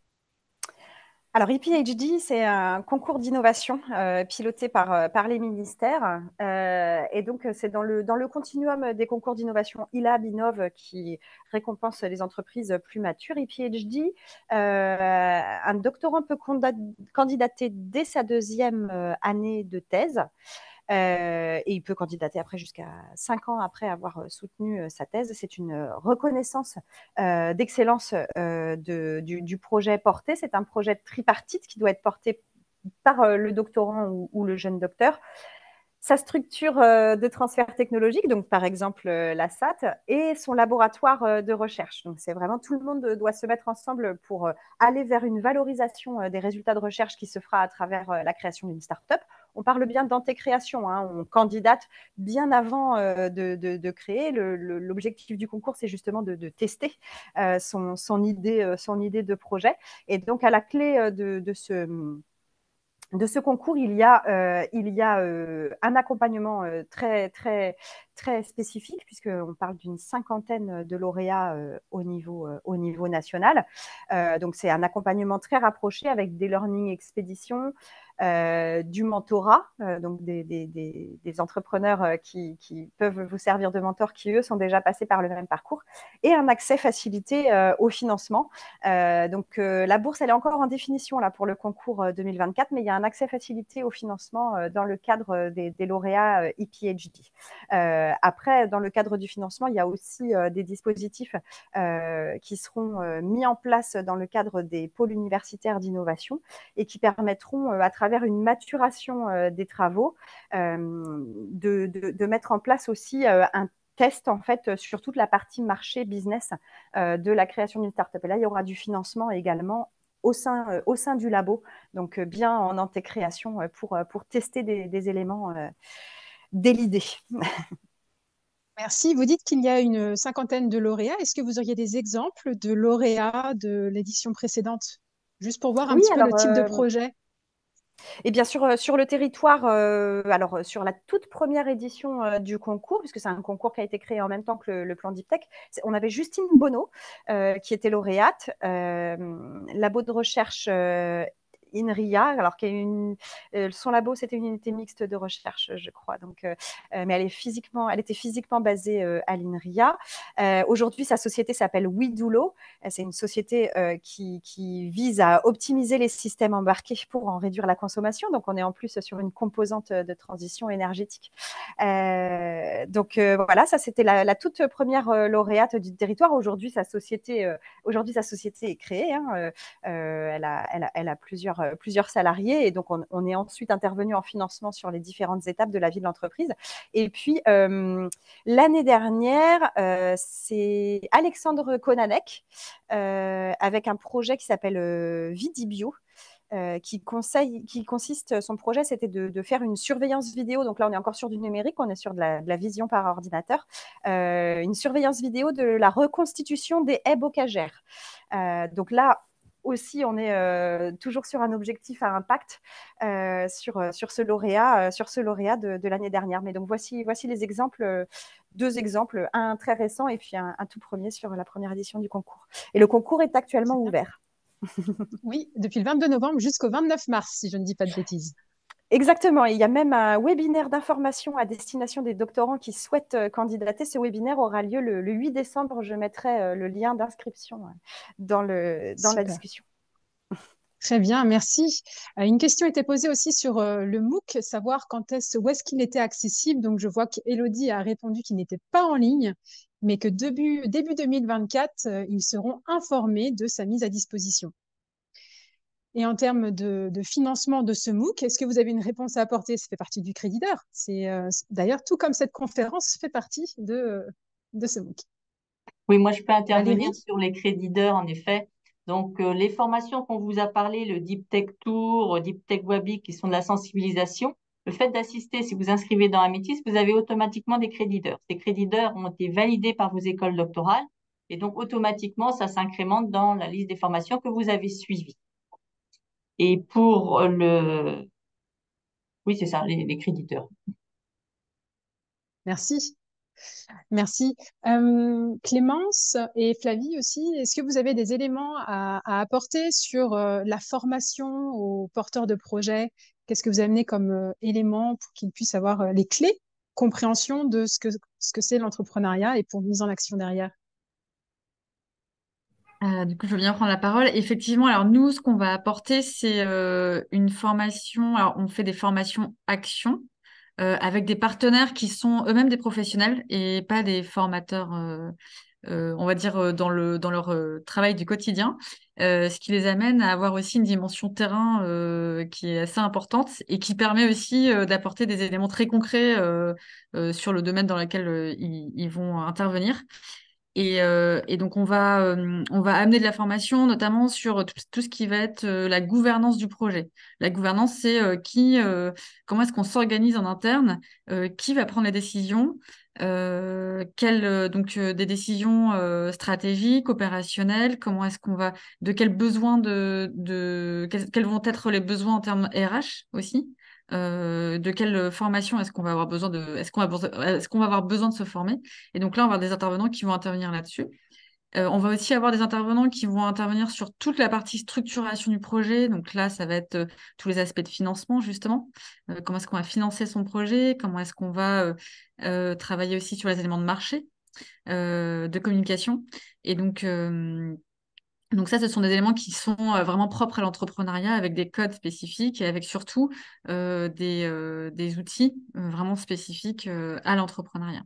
Alors, E P H D, c'est un concours d'innovation euh, piloté par, euh, par les ministères. Euh, et donc, c'est dans le, dans le continuum des concours d'innovation I L A B, Innov, qui récompense les entreprises plus matures. E P H D, euh, un doctorant peut candidater dès sa deuxième euh, année de thèse. Euh, et il peut candidater après jusqu'à cinq ans après avoir soutenu sa thèse. C'est une reconnaissance euh, d'excellence euh, de, du, du projet porté. C'est un projet tripartite qui doit être porté par euh, le doctorant ou, ou le jeune docteur. Sa structure euh, de transfert technologique, donc par exemple euh, la S A T, et son laboratoire euh, de recherche. Donc c'est vraiment tout le monde doit se mettre ensemble pour euh, aller vers une valorisation euh, des résultats de recherche qui se fera à travers euh, la création d'une start-up. On parle bien d'antécréation, hein, on candidate bien avant euh, de, de, de créer. Le, le, l'objectif du concours, c'est justement de, de tester euh, son, son, idée, euh, son idée de projet. Et donc à la clé euh, de, de ce de ce concours, il y a, euh, il y a euh, un accompagnement euh, très, très, très spécifique, puisqu'on parle d'une cinquantaine de lauréats euh, au, niveau, euh, au niveau national. Euh, donc, c'est un accompagnement très rapproché avec des learning expéditions, euh, du mentorat, euh, donc des, des, des, des entrepreneurs euh, qui, qui peuvent vous servir de mentors qui, eux, sont déjà passés par le même parcours, et un accès facilité euh, au financement. Euh, donc, euh, la bourse, elle est encore en définition là, pour le concours deux mille vingt-quatre, mais il y a un accès facilité au financement euh, dans le cadre des, des lauréats euh, E P H D. Euh, après, dans le cadre du financement, il y a aussi euh, des dispositifs euh, qui seront euh, mis en place dans le cadre des pôles universitaires d'innovation et qui permettront, euh, à travers une maturation euh, des travaux, euh, de, de, de mettre en place aussi euh, un test en fait sur toute la partie marché business euh, de la création d'une startup. Et là, il y aura du financement également au sein, euh, au sein du labo, donc euh, bien en antécréation euh, pour, euh, pour tester des, des éléments euh, dès l'idée. Merci. Vous dites qu'il y a une cinquantaine de lauréats. Est-ce que vous auriez des exemples de lauréats de l'édition précédente? Juste pour voir un Oui, petit peu alors le type de euh, projet. et bien sûr, sur le territoire, euh, alors sur la toute première édition euh, du concours, puisque c'est un concours qui a été créé en même temps que le, le plan Deep Tech, on avait Justine Bonneau, euh, qui était lauréate, euh, labo de recherche euh, INRIA, alors qu'il y a une, euh, son labo, c'était une unité mixte de recherche, je crois. Donc, euh, mais elle, est physiquement, elle était physiquement basée euh, à l'INRIA. Euh, Aujourd'hui, sa société s'appelle Widulo. C'est une société euh, qui, qui vise à optimiser les systèmes embarqués pour en réduire la consommation. Donc, on est en plus sur une composante de transition énergétique. Euh, donc, euh, voilà, ça, c'était la, la toute première euh, lauréate du territoire. Aujourd'hui, sa société, euh, aujourd'hui, sa société est créée. Hein, euh, elle, a, elle, a, elle a plusieurs, euh, plusieurs salariés. Et donc, on, on est ensuite intervenu en financement sur les différentes étapes de la vie de l'entreprise. Et puis, euh, l'année dernière, euh, c'est Alexandre Konanek euh, avec un projet qui s'appelle euh, Vidibio. Euh, qui, conseille, qui consiste, son projet, c'était de, de faire une surveillance vidéo. Donc là, on est encore sur du numérique, on est sur de la, de la vision par ordinateur. Euh, une surveillance vidéo de la reconstitution des haies bocagères. Euh, donc là, aussi, on est euh, toujours sur un objectif à impact euh, sur, sur ce lauréat, euh, sur ce lauréat de, de l'année dernière. Mais donc, voici, voici les exemples, euh, deux exemples, un très récent et puis un, un tout premier sur la première édition du concours. Et le concours est actuellement ouvert. Oui, depuis le vingt-deux novembre jusqu'au vingt-neuf mars, si je ne dis pas de bêtises. Exactement. Il y a même un webinaire d'information à destination des doctorants qui souhaitent candidater. Ce webinaire aura lieu le, le huit décembre. Je mettrai le lien d'inscription dans, le, dans la discussion. Très bien, merci. Une question était posée aussi sur le MOOC, savoir quand est-ce, où est-ce qu'il était accessible. Donc, je vois qu'Élodie a répondu qu'il n'était pas en ligne, mais que début, début deux mille vingt-quatre, ils seront informés de sa mise à disposition. Et en termes de, de financement de ce MOOC, est-ce que vous avez une réponse à apporter? Ça fait partie du créditeur. C'est euh, d'ailleurs tout comme cette conférence fait partie de, de ce MOOC. Oui, moi je peux intervenir Valérie? sur les créditeurs, en effet. Donc euh, les formations qu'on vous a parlé, le Deep Tech Tour, Deep Tech Wabi, qui sont de la sensibilisation, le fait d'assister, si vous inscrivez dans Amétis, vous avez automatiquement des créditeurs. Ces créditeurs ont été validés par vos écoles doctorales et donc automatiquement ça s'incrémente dans la liste des formations que vous avez suivies. Et pour le... Oui, c'est ça, les, les créditeurs. Merci. Merci. Euh, Clémence et Flavie aussi, est-ce que vous avez des éléments à, à apporter sur euh, la formation aux porteurs de projets? Qu'est-ce que vous amenez comme euh, éléments pour qu'ils puissent avoir euh, les clés, compréhension de ce que ce que c'est l'entrepreneuriat et pour mise en action derrière? Euh, du coup, je veux bien prendre la parole. Effectivement, alors nous, ce qu'on va apporter, c'est euh, une formation. Alors, on fait des formations action euh, avec des partenaires qui sont eux-mêmes des professionnels et pas des formateurs, euh, euh, on va dire, euh, dans le, dans leur euh, travail du quotidien. Euh, ce qui les amène à avoir aussi une dimension terrain euh, qui est assez importante et qui permet aussi euh, d'apporter des éléments très concrets euh, euh, sur le domaine dans lequel euh, ils, ils vont intervenir. Et, euh, et donc, on va, euh, on va amener de la formation, notamment sur tout, tout ce qui va être euh, la gouvernance du projet. La gouvernance, c'est euh, qui, euh, comment est-ce qu'on s'organise en interne, euh, qui va prendre les décisions, euh, quelles, euh, donc euh, des décisions euh, stratégiques, opérationnelles, comment est-ce qu'on va, de quels besoins de, de quels, quels vont être les besoins en termes R H aussi. Euh, de quelle formation est-ce qu'on va avoir besoin de, est-ce qu'on va, est-ce qu'on va avoir besoin de se former? Et donc là, on va avoir des intervenants qui vont intervenir là-dessus. Euh, on va aussi avoir des intervenants qui vont intervenir sur toute la partie structuration du projet. Donc là, ça va être euh, tous les aspects de financement, justement. Euh, comment est-ce qu'on va financer son projet? Comment est-ce qu'on va euh, euh, travailler aussi sur les éléments de marché, euh, de communication? Et donc, euh, donc ça, ce sont des éléments qui sont euh, vraiment propres à l'entrepreneuriat avec des codes spécifiques et avec surtout euh, des, euh, des outils euh, vraiment spécifiques euh, à l'entrepreneuriat.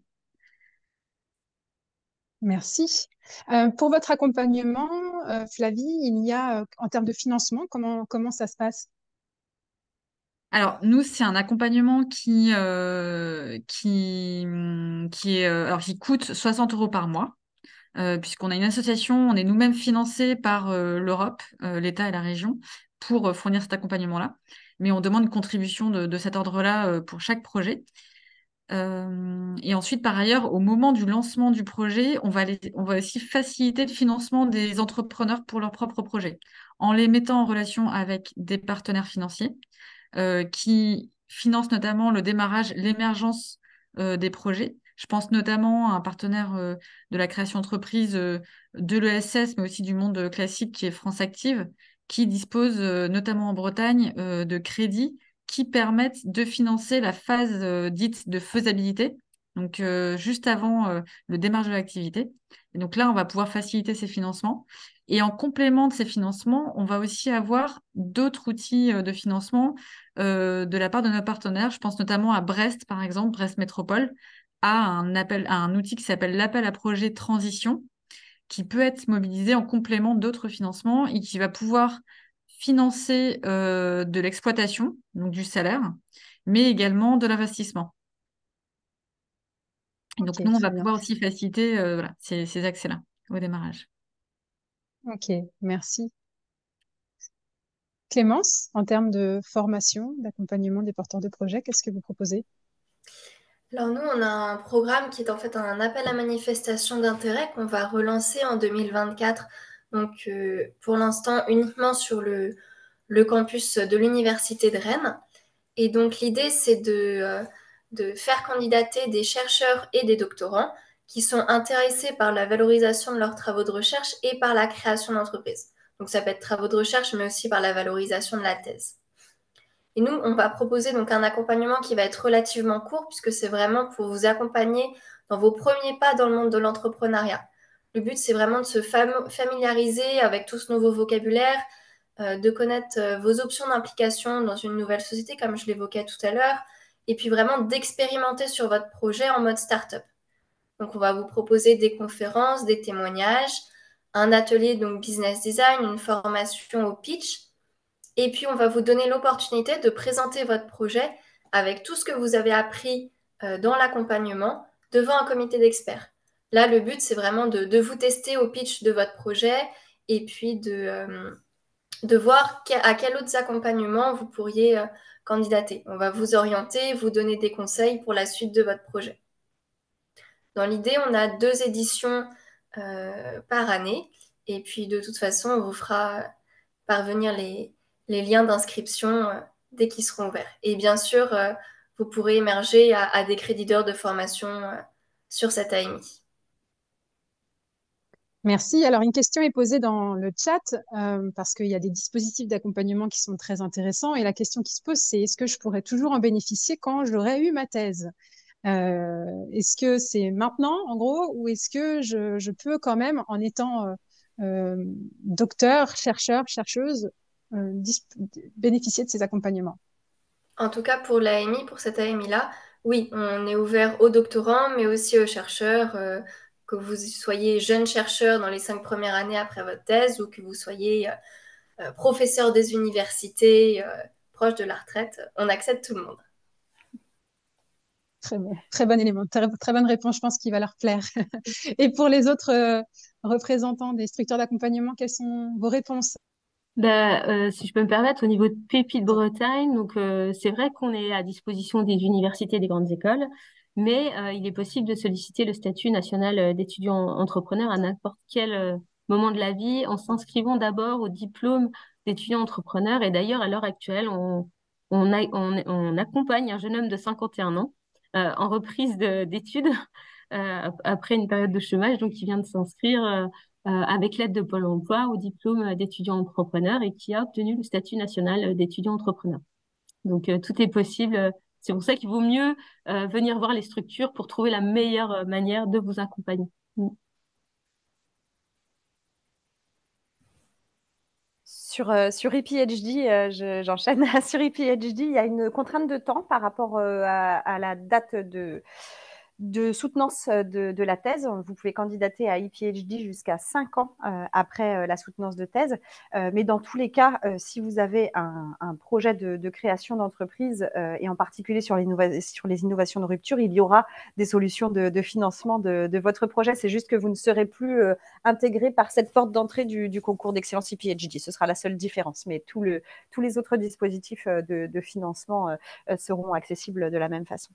Merci. Euh, pour votre accompagnement, euh, Flavie, il y a, euh, en termes de financement, comment, comment ça se passe? Alors, nous, c'est un accompagnement qui, euh, qui, qui, est, euh, alors, qui coûte soixante euros par mois, euh, puisqu'on a une association, on est nous-mêmes financés par euh, l'Europe, euh, l'État et la région, pour euh, fournir cet accompagnement-là. Mais on demande une contribution de, de cet ordre-là euh, pour chaque projet. Euh, et ensuite, par ailleurs, au moment du lancement du projet, on va, les- on va aussi faciliter le financement des entrepreneurs pour leurs propres projets, en les mettant en relation avec des partenaires financiers euh, qui financent notamment le démarrage, l'émergence euh, des projets. Je pense notamment à un partenaire euh, de la création d'entreprise euh, de l'E S S, mais aussi du monde classique qui est France Active, qui disposent, euh, notamment en Bretagne, euh, de crédits qui permettent de financer la phase euh, dite de faisabilité, donc euh, juste avant euh, le démarrage de l'activité. Et donc là, on va pouvoir faciliter ces financements. Et en complément de ces financements, on va aussi avoir d'autres outils euh, de financement euh, de la part de nos partenaires. Je pense notamment à Brest, par exemple, Brest Métropole a un appel, a un outil qui s'appelle l'appel à projet transition, qui peut être mobilisé en complément d'autres financements et qui va pouvoir financer euh, de l'exploitation, donc du salaire, mais également de l'investissement. Et donc, Ok, nous, on va très bien. pouvoir aussi faciliter euh, voilà, ces, ces accès-là au démarrage. Ok, merci. Clémence, en termes de formation, d'accompagnement des porteurs de projets, qu'est-ce que vous proposez? Alors nous, on a un programme qui est en fait un appel à manifestation d'intérêt qu'on va relancer en deux mille vingt-quatre. Donc euh, pour l'instant uniquement sur le, le campus de l'Université de Rennes. Et donc l'idée, c'est de, euh, de faire candidater des chercheurs et des doctorants qui sont intéressés par la valorisation de leurs travaux de recherche et par la création d'entreprises. Donc ça peut être travaux de recherche, mais aussi par la valorisation de la thèse. Et nous, on va proposer donc un accompagnement qui va être relativement court, puisque c'est vraiment pour vous accompagner dans vos premiers pas dans le monde de l'entrepreneuriat. Le but, c'est vraiment de se fam- familiariser avec tout ce nouveau vocabulaire, euh, de connaître euh, vos options d'implication dans une nouvelle société, comme je l'évoquais tout à l'heure, et puis vraiment d'expérimenter sur votre projet en mode startup. Donc, on va vous proposer des conférences, des témoignages, un atelier donc business design, une formation au pitch, et puis, on va vous donner l'opportunité de présenter votre projet avec tout ce que vous avez appris euh, dans l'accompagnement devant un comité d'experts. Là, le but, c'est vraiment de, de, vous tester au pitch de votre projet et puis de, euh, de voir à quel autre accompagnement vous pourriez euh, candidater. On va vous orienter, vous donner des conseils pour la suite de votre projet. Dans l'idée, on a deux éditions euh, par année. Et puis, de toute façon, on vous fera parvenir les, les liens d'inscription euh, dès qu'ils seront ouverts. Et bien sûr, euh, vous pourrez émerger à, à des crédits d'heures de formation euh, sur cette A M I. Merci. Alors, une question est posée dans le chat euh, parce qu'il y a des dispositifs d'accompagnement qui sont très intéressants. Et la question qui se pose, c'est est-ce que je pourrais toujours en bénéficier quand j'aurai eu ma thèse? Euh, est-ce que c'est maintenant, en gros, ou est-ce que je, je peux quand même, en étant euh, euh, docteur, chercheur, chercheuse, euh, bénéficier de ces accompagnements? En tout cas, pour l'A M I, pour cette A M I-là, oui, on est ouvert aux doctorants, mais aussi aux chercheurs, euh, que vous soyez jeune chercheur dans les cinq premières années après votre thèse ou que vous soyez euh, professeur des universités euh, proche de la retraite, on accepte tout le monde. Très bon, très bon élément, très, très bonne réponse, je pense qu'il va leur plaire. Et pour les autres euh, représentants des structures d'accompagnement, quelles sont vos réponses? Bah, euh, si je peux me permettre, au niveau de Pépite Bretagne, donc euh, c'est vrai qu'on est à disposition des universités et des grandes écoles, mais euh, il est possible de solliciter le statut national euh, d'étudiant entrepreneur à n'importe quel euh, moment de la vie en s'inscrivant d'abord au diplôme d'étudiant entrepreneur. Et d'ailleurs, à l'heure actuelle, on, on, a- on, on accompagne un jeune homme de cinquante et un ans euh, en reprise de- d'études euh, après une période de chômage, donc il vient de s'inscrire. Euh, euh, avec l'aide de Pôle emploi au diplôme d'étudiant entrepreneur et qui a obtenu le statut national d'étudiant entrepreneur. Donc, euh, tout est possible. C'est pour ça qu'il vaut mieux euh, venir voir les structures pour trouver la meilleure euh, manière de vous accompagner. Mm. Sur, euh, sur ePhD, euh, je- j'enchaîne. Sur ePhD, il y a une contrainte de temps par rapport euh, à, à la date de, de soutenance de, de la thèse. Vous pouvez candidater à ePhD jusqu'à cinq ans euh, après euh, la soutenance de thèse. Euh, mais dans tous les cas, euh, si vous avez un, un projet de, de création d'entreprise, euh, et en particulier sur, sur les innovations de rupture, il y aura des solutions de, de financement de, de votre projet. C'est juste que vous ne serez plus euh, intégré par cette porte d'entrée du, du concours d'excellence ePhD. Ce sera la seule différence. Mais tout le, tous les autres dispositifs de, de financement euh, seront accessibles de la même façon.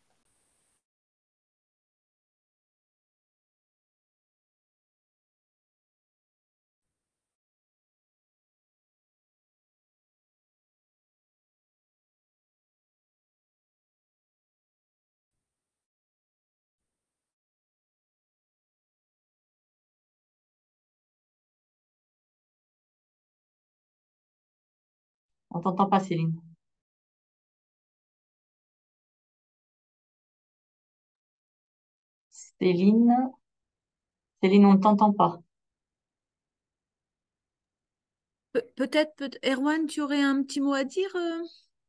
On t'entend pas, Céline. Céline, Céline, on ne t'entend pas. Pe- peut-être, peut Erwan, tu aurais un petit mot à dire, euh,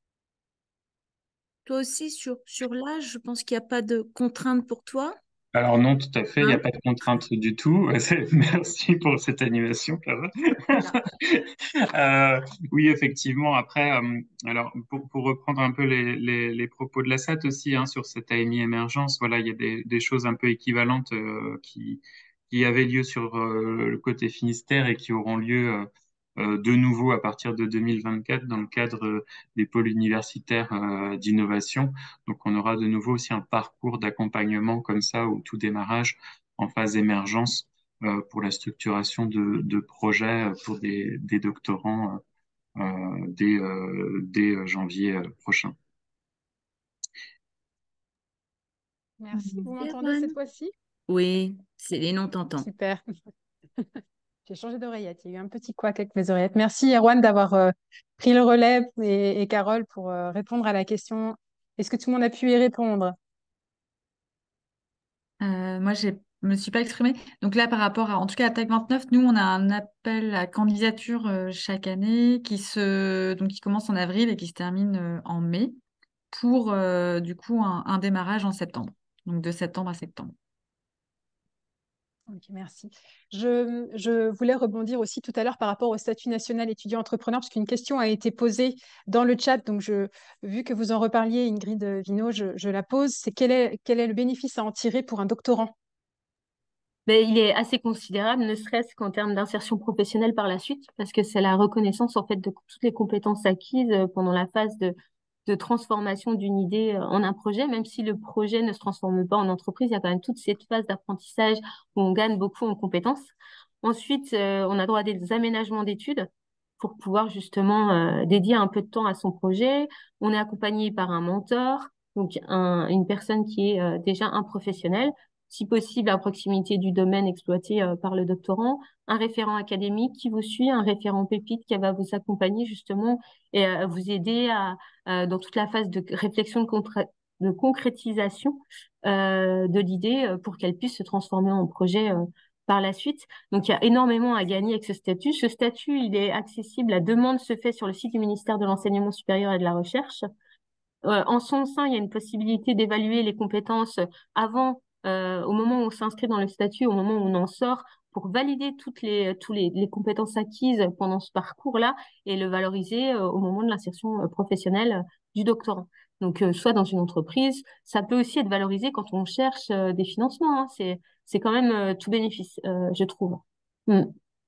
toi aussi, sur, sur l'âge. Je pense qu'il n'y a pas de contrainte pour toi. Alors non, tout à fait, il n'y a Hein? pas de contrainte du tout. Merci pour cette animation, Clara. Voilà. Euh, oui, effectivement, après, euh, alors pour, pour reprendre un peu les, les, les propos de la S A T aussi hein, sur cette A M I émergence, voilà, il y a des, des choses un peu équivalentes euh, qui, qui avaient lieu sur euh, le côté Finistère et qui auront lieu euh, euh, de nouveau à partir de deux mille vingt-quatre dans le cadre euh, des pôles universitaires euh, d'innovation. Donc, on aura de nouveau aussi un parcours d'accompagnement comme ça au tout démarrage en phase d'émergence euh, pour la structuration de, de projets euh, pour des, des doctorants euh, euh, dès, euh, dès euh, janvier euh, prochain. Merci. Vous Merci, m'entendez Erwan. cette fois-ci? Oui, Céline, on t'entend. Super. J'ai changé d'oreillette. Il y a eu un petit couac avec mes oreillettes. Merci, Erwan, d'avoir euh, pris le relais et, et Carole pour euh, répondre à la question. Est-ce que tout le monde a pu y répondre? Euh, moi, je me suis pas exprimée. Donc là, par rapport à, en tout cas, à TAC vingt-neuf, nous, on a un appel à candidature euh, chaque année qui se, donc qui commence en avril et qui se termine euh, en mai pour euh, du coup un, un démarrage en septembre. Donc de septembre à septembre. Ok, merci. Je, je voulais rebondir aussi tout à l'heure par rapport au statut national étudiant-entrepreneur, parce qu'une question a été posée dans le chat. Donc, je, vu que vous en reparliez, Ingrid Vino, je, je la pose. C'est quel est, quel est le bénéfice à en tirer pour un doctorant? Ben, il est assez considérable, ne serait-ce qu'en termes d'insertion professionnelle par la suite, parce que c'est la reconnaissance en fait de toutes les compétences acquises euh, pendant la phase de, de transformation d'une idée euh, en un projet, même si le projet ne se transforme pas en entreprise, il y a quand même toute cette phase d'apprentissage où on gagne beaucoup en compétences. Ensuite, euh, on a droit à des aménagements d'études pour pouvoir justement euh, dédier un peu de temps à son projet. On est accompagné par un mentor, donc un, une personne qui est euh, déjà un professionnel si possible à proximité du domaine exploité euh, par le doctorant, un référent académique qui vous suit, un référent pépite qui va vous accompagner justement et euh, vous aider à, euh, dans toute la phase de réflexion de, concré- de concrétisation euh, de l'idée euh, pour qu'elle puisse se transformer en projet euh, par la suite. Donc, il y a énormément à gagner avec ce statut. Ce statut, il est accessible. La demande se fait sur le site du ministère de l'Enseignement supérieur et de la Recherche. Euh, en son sein, il y a une possibilité d'évaluer les compétences avant, euh, au moment où on s'inscrit dans le statut, au moment où on en sort, pour valider toutes les, tous les, les compétences acquises pendant ce parcours-là et le valoriser euh, au moment de l'insertion euh, professionnelle euh, du doctorant. Donc, euh, soit dans une entreprise, ça peut aussi être valorisé quand on cherche euh, des financements. Hein. C'est, c'est quand même euh, tout bénéfice, euh, je trouve. Mm.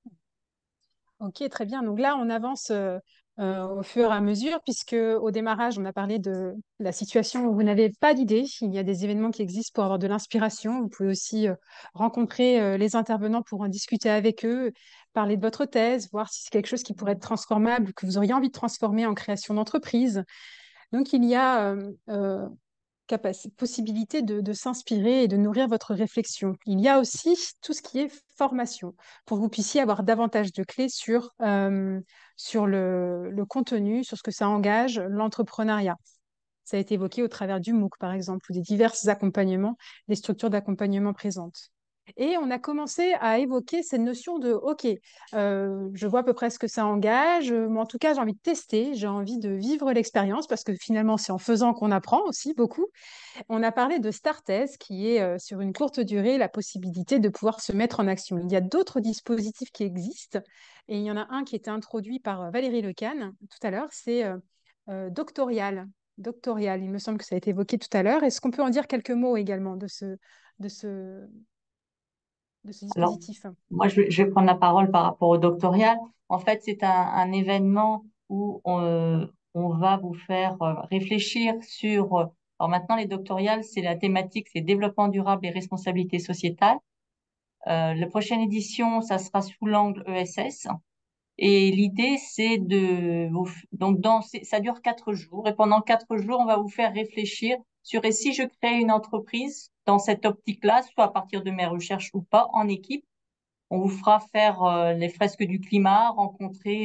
Ok, très bien. Donc là, on avance euh, euh, au fur et à mesure, puisque au démarrage, on a parlé de la situation où vous n'avez pas d'idée. Il y a des événements qui existent pour avoir de l'inspiration. Vous pouvez aussi euh, rencontrer euh, les intervenants pour en discuter avec eux, parler de votre thèse, voir si c'est quelque chose qui pourrait être transformable, que vous auriez envie de transformer en création d'entreprise. Donc, il y a euh, euh, capaci- possibilité de, de s'inspirer et de nourrir votre réflexion. Il y a aussi tout ce qui est formation, pour que vous puissiez avoir davantage de clés sur, euh, sur le, le contenu, sur ce que ça engage, l'entrepreneuriat. Ça a été évoqué au travers du MOOC, par exemple, ou des divers accompagnements, des structures d'accompagnement présentes. Et on a commencé à évoquer cette notion de, OK, euh, je vois à peu près ce que ça engage, euh, mais en tout cas, j'ai envie de tester, j'ai envie de vivre l'expérience, parce que finalement, c'est en faisant qu'on apprend aussi beaucoup. On a parlé de Startez, qui est euh, sur une courte durée la possibilité de pouvoir se mettre en action. Il y a d'autres dispositifs qui existent, et il y en a un qui était introduit par euh, Valérie Lecan tout à l'heure, c'est euh, euh, Doctorial. Doctorial, il me semble que ça a été évoqué tout à l'heure. Est-ce qu'on peut en dire quelques mots également de ce, de ce, de ce Alors, dispositif? moi, je vais, je vais prendre la parole par rapport au doctoral. En fait, c'est un, un événement où on, euh, on va vous faire euh, réfléchir sur... euh, alors maintenant, les doctorales, c'est la thématique, c'est développement durable et responsabilité sociétale. Euh, la prochaine édition, ça sera sous l'angle E S S. Et l'idée, c'est de vous... f- Donc, dans, c'est- ça dure quatre jours. Et pendant quatre jours, on va vous faire réfléchir sur et si je crée une entreprise dans cette optique-là, soit à partir de mes recherches ou pas, en équipe. On vous fera faire euh, les fresques du climat, rencontrer euh,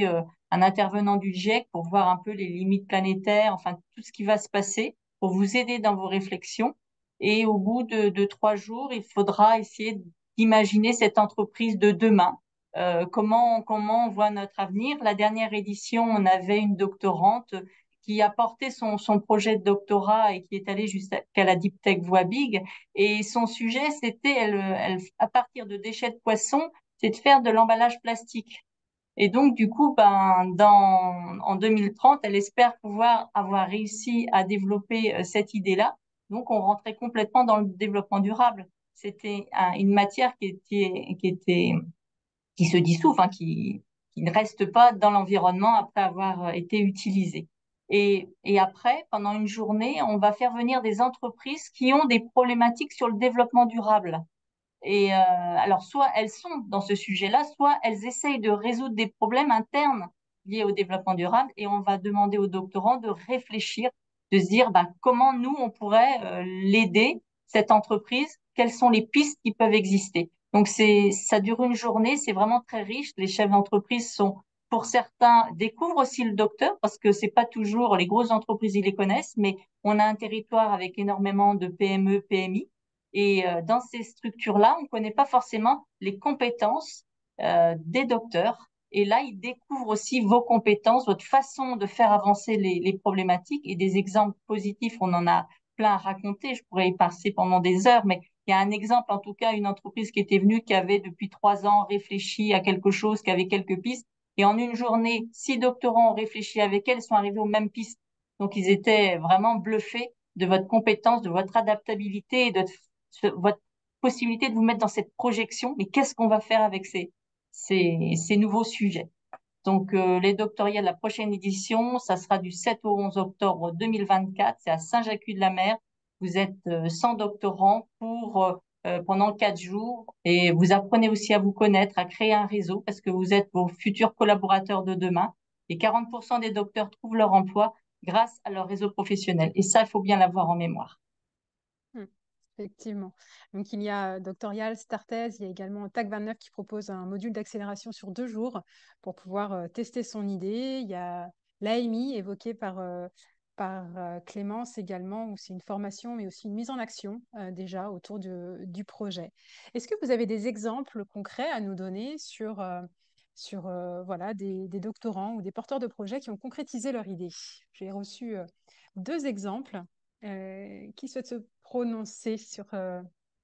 un intervenant du GIEC pour voir un peu les limites planétaires, enfin tout ce qui va se passer, pour vous aider dans vos réflexions. Et au bout de, de trois jours, il faudra essayer d'imaginer cette entreprise de demain. Euh, comment, comment on voit notre avenir. La dernière édition, on avait une doctorante qui a porté son, son projet de doctorat et qui est allée jusqu'à la Deep Tech Voix Big. Et son sujet, c'était, elle, elle, à partir de déchets de poissons, c'est de faire de l'emballage plastique. Et donc, du coup, ben, dans, en deux mille trente, elle espère pouvoir avoir réussi à développer euh, cette idée-là. Donc, on rentrait complètement dans le développement durable. C'était un, une matière qui était, qui était, qui se dissout, enfin, qui, qui ne reste pas dans l'environnement après avoir euh, été utilisée. Et, et après, pendant une journée, on va faire venir des entreprises qui ont des problématiques sur le développement durable. Et euh, alors, soit elles sont dans ce sujet-là, soit elles essayent de résoudre des problèmes internes liés au développement durable. Et on va demander aux doctorants de réfléchir, de se dire bah, comment nous, on pourrait euh, l'aider, cette entreprise, quelles sont les pistes qui peuvent exister. Donc, c'est, ça dure une journée, c'est vraiment très riche. Les chefs d'entreprise sont, pour certains, découvrent aussi le docteur parce que c'est pas toujours les grosses entreprises, ils les connaissent, mais on a un territoire avec énormément de P M E, P M I. Et euh, dans ces structures-là, on ne connaît pas forcément les compétences euh, des docteurs. Et là, ils découvrent aussi vos compétences, votre façon de faire avancer les, les problématiques et des exemples positifs. On en a plein à raconter. Je pourrais y passer pendant des heures, mais il y a un exemple, en tout cas, une entreprise qui était venue, qui avait depuis trois ans réfléchi à quelque chose, qui avait quelques pistes. Et en une journée, six doctorants ont réfléchi avec elle, sont arrivés aux mêmes pistes. Donc, ils étaient vraiment bluffés de votre compétence, de votre adaptabilité et de votre possibilité de vous mettre dans cette projection, mais qu'est-ce qu'on va faire avec ces, ces, ces nouveaux sujets? Donc, euh, les doctorats de la prochaine édition, ça sera du sept au onze octobre deux mille vingt-quatre, c'est à Saint-Jacques-de-la-Mer. Vous êtes euh, cent doctorants pour euh, euh, pendant quatre jours et vous apprenez aussi à vous connaître, à créer un réseau parce que vous êtes vos futurs collaborateurs de demain. Et quarante pour cent des docteurs trouvent leur emploi grâce à leur réseau professionnel. Et ça, il faut bien l'avoir en mémoire. Hmm, effectivement. Donc, il y a Doctorial, Startez, il y a également TAC vingt-neuf qui propose un module d'accélération sur deux jours pour pouvoir euh, tester son idée. Il y a l'A M I évoqué par, euh, par euh, Clémence également, où c'est une formation, mais aussi une mise en action euh, déjà autour de, du projet. Est-ce que vous avez des exemples concrets à nous donner sur, euh, sur euh, voilà, des, des doctorants ou des porteurs de projets qui ont concrétisé leur idée? J'ai reçu euh, deux exemples. Euh, qui souhaite se prononcer sur, euh,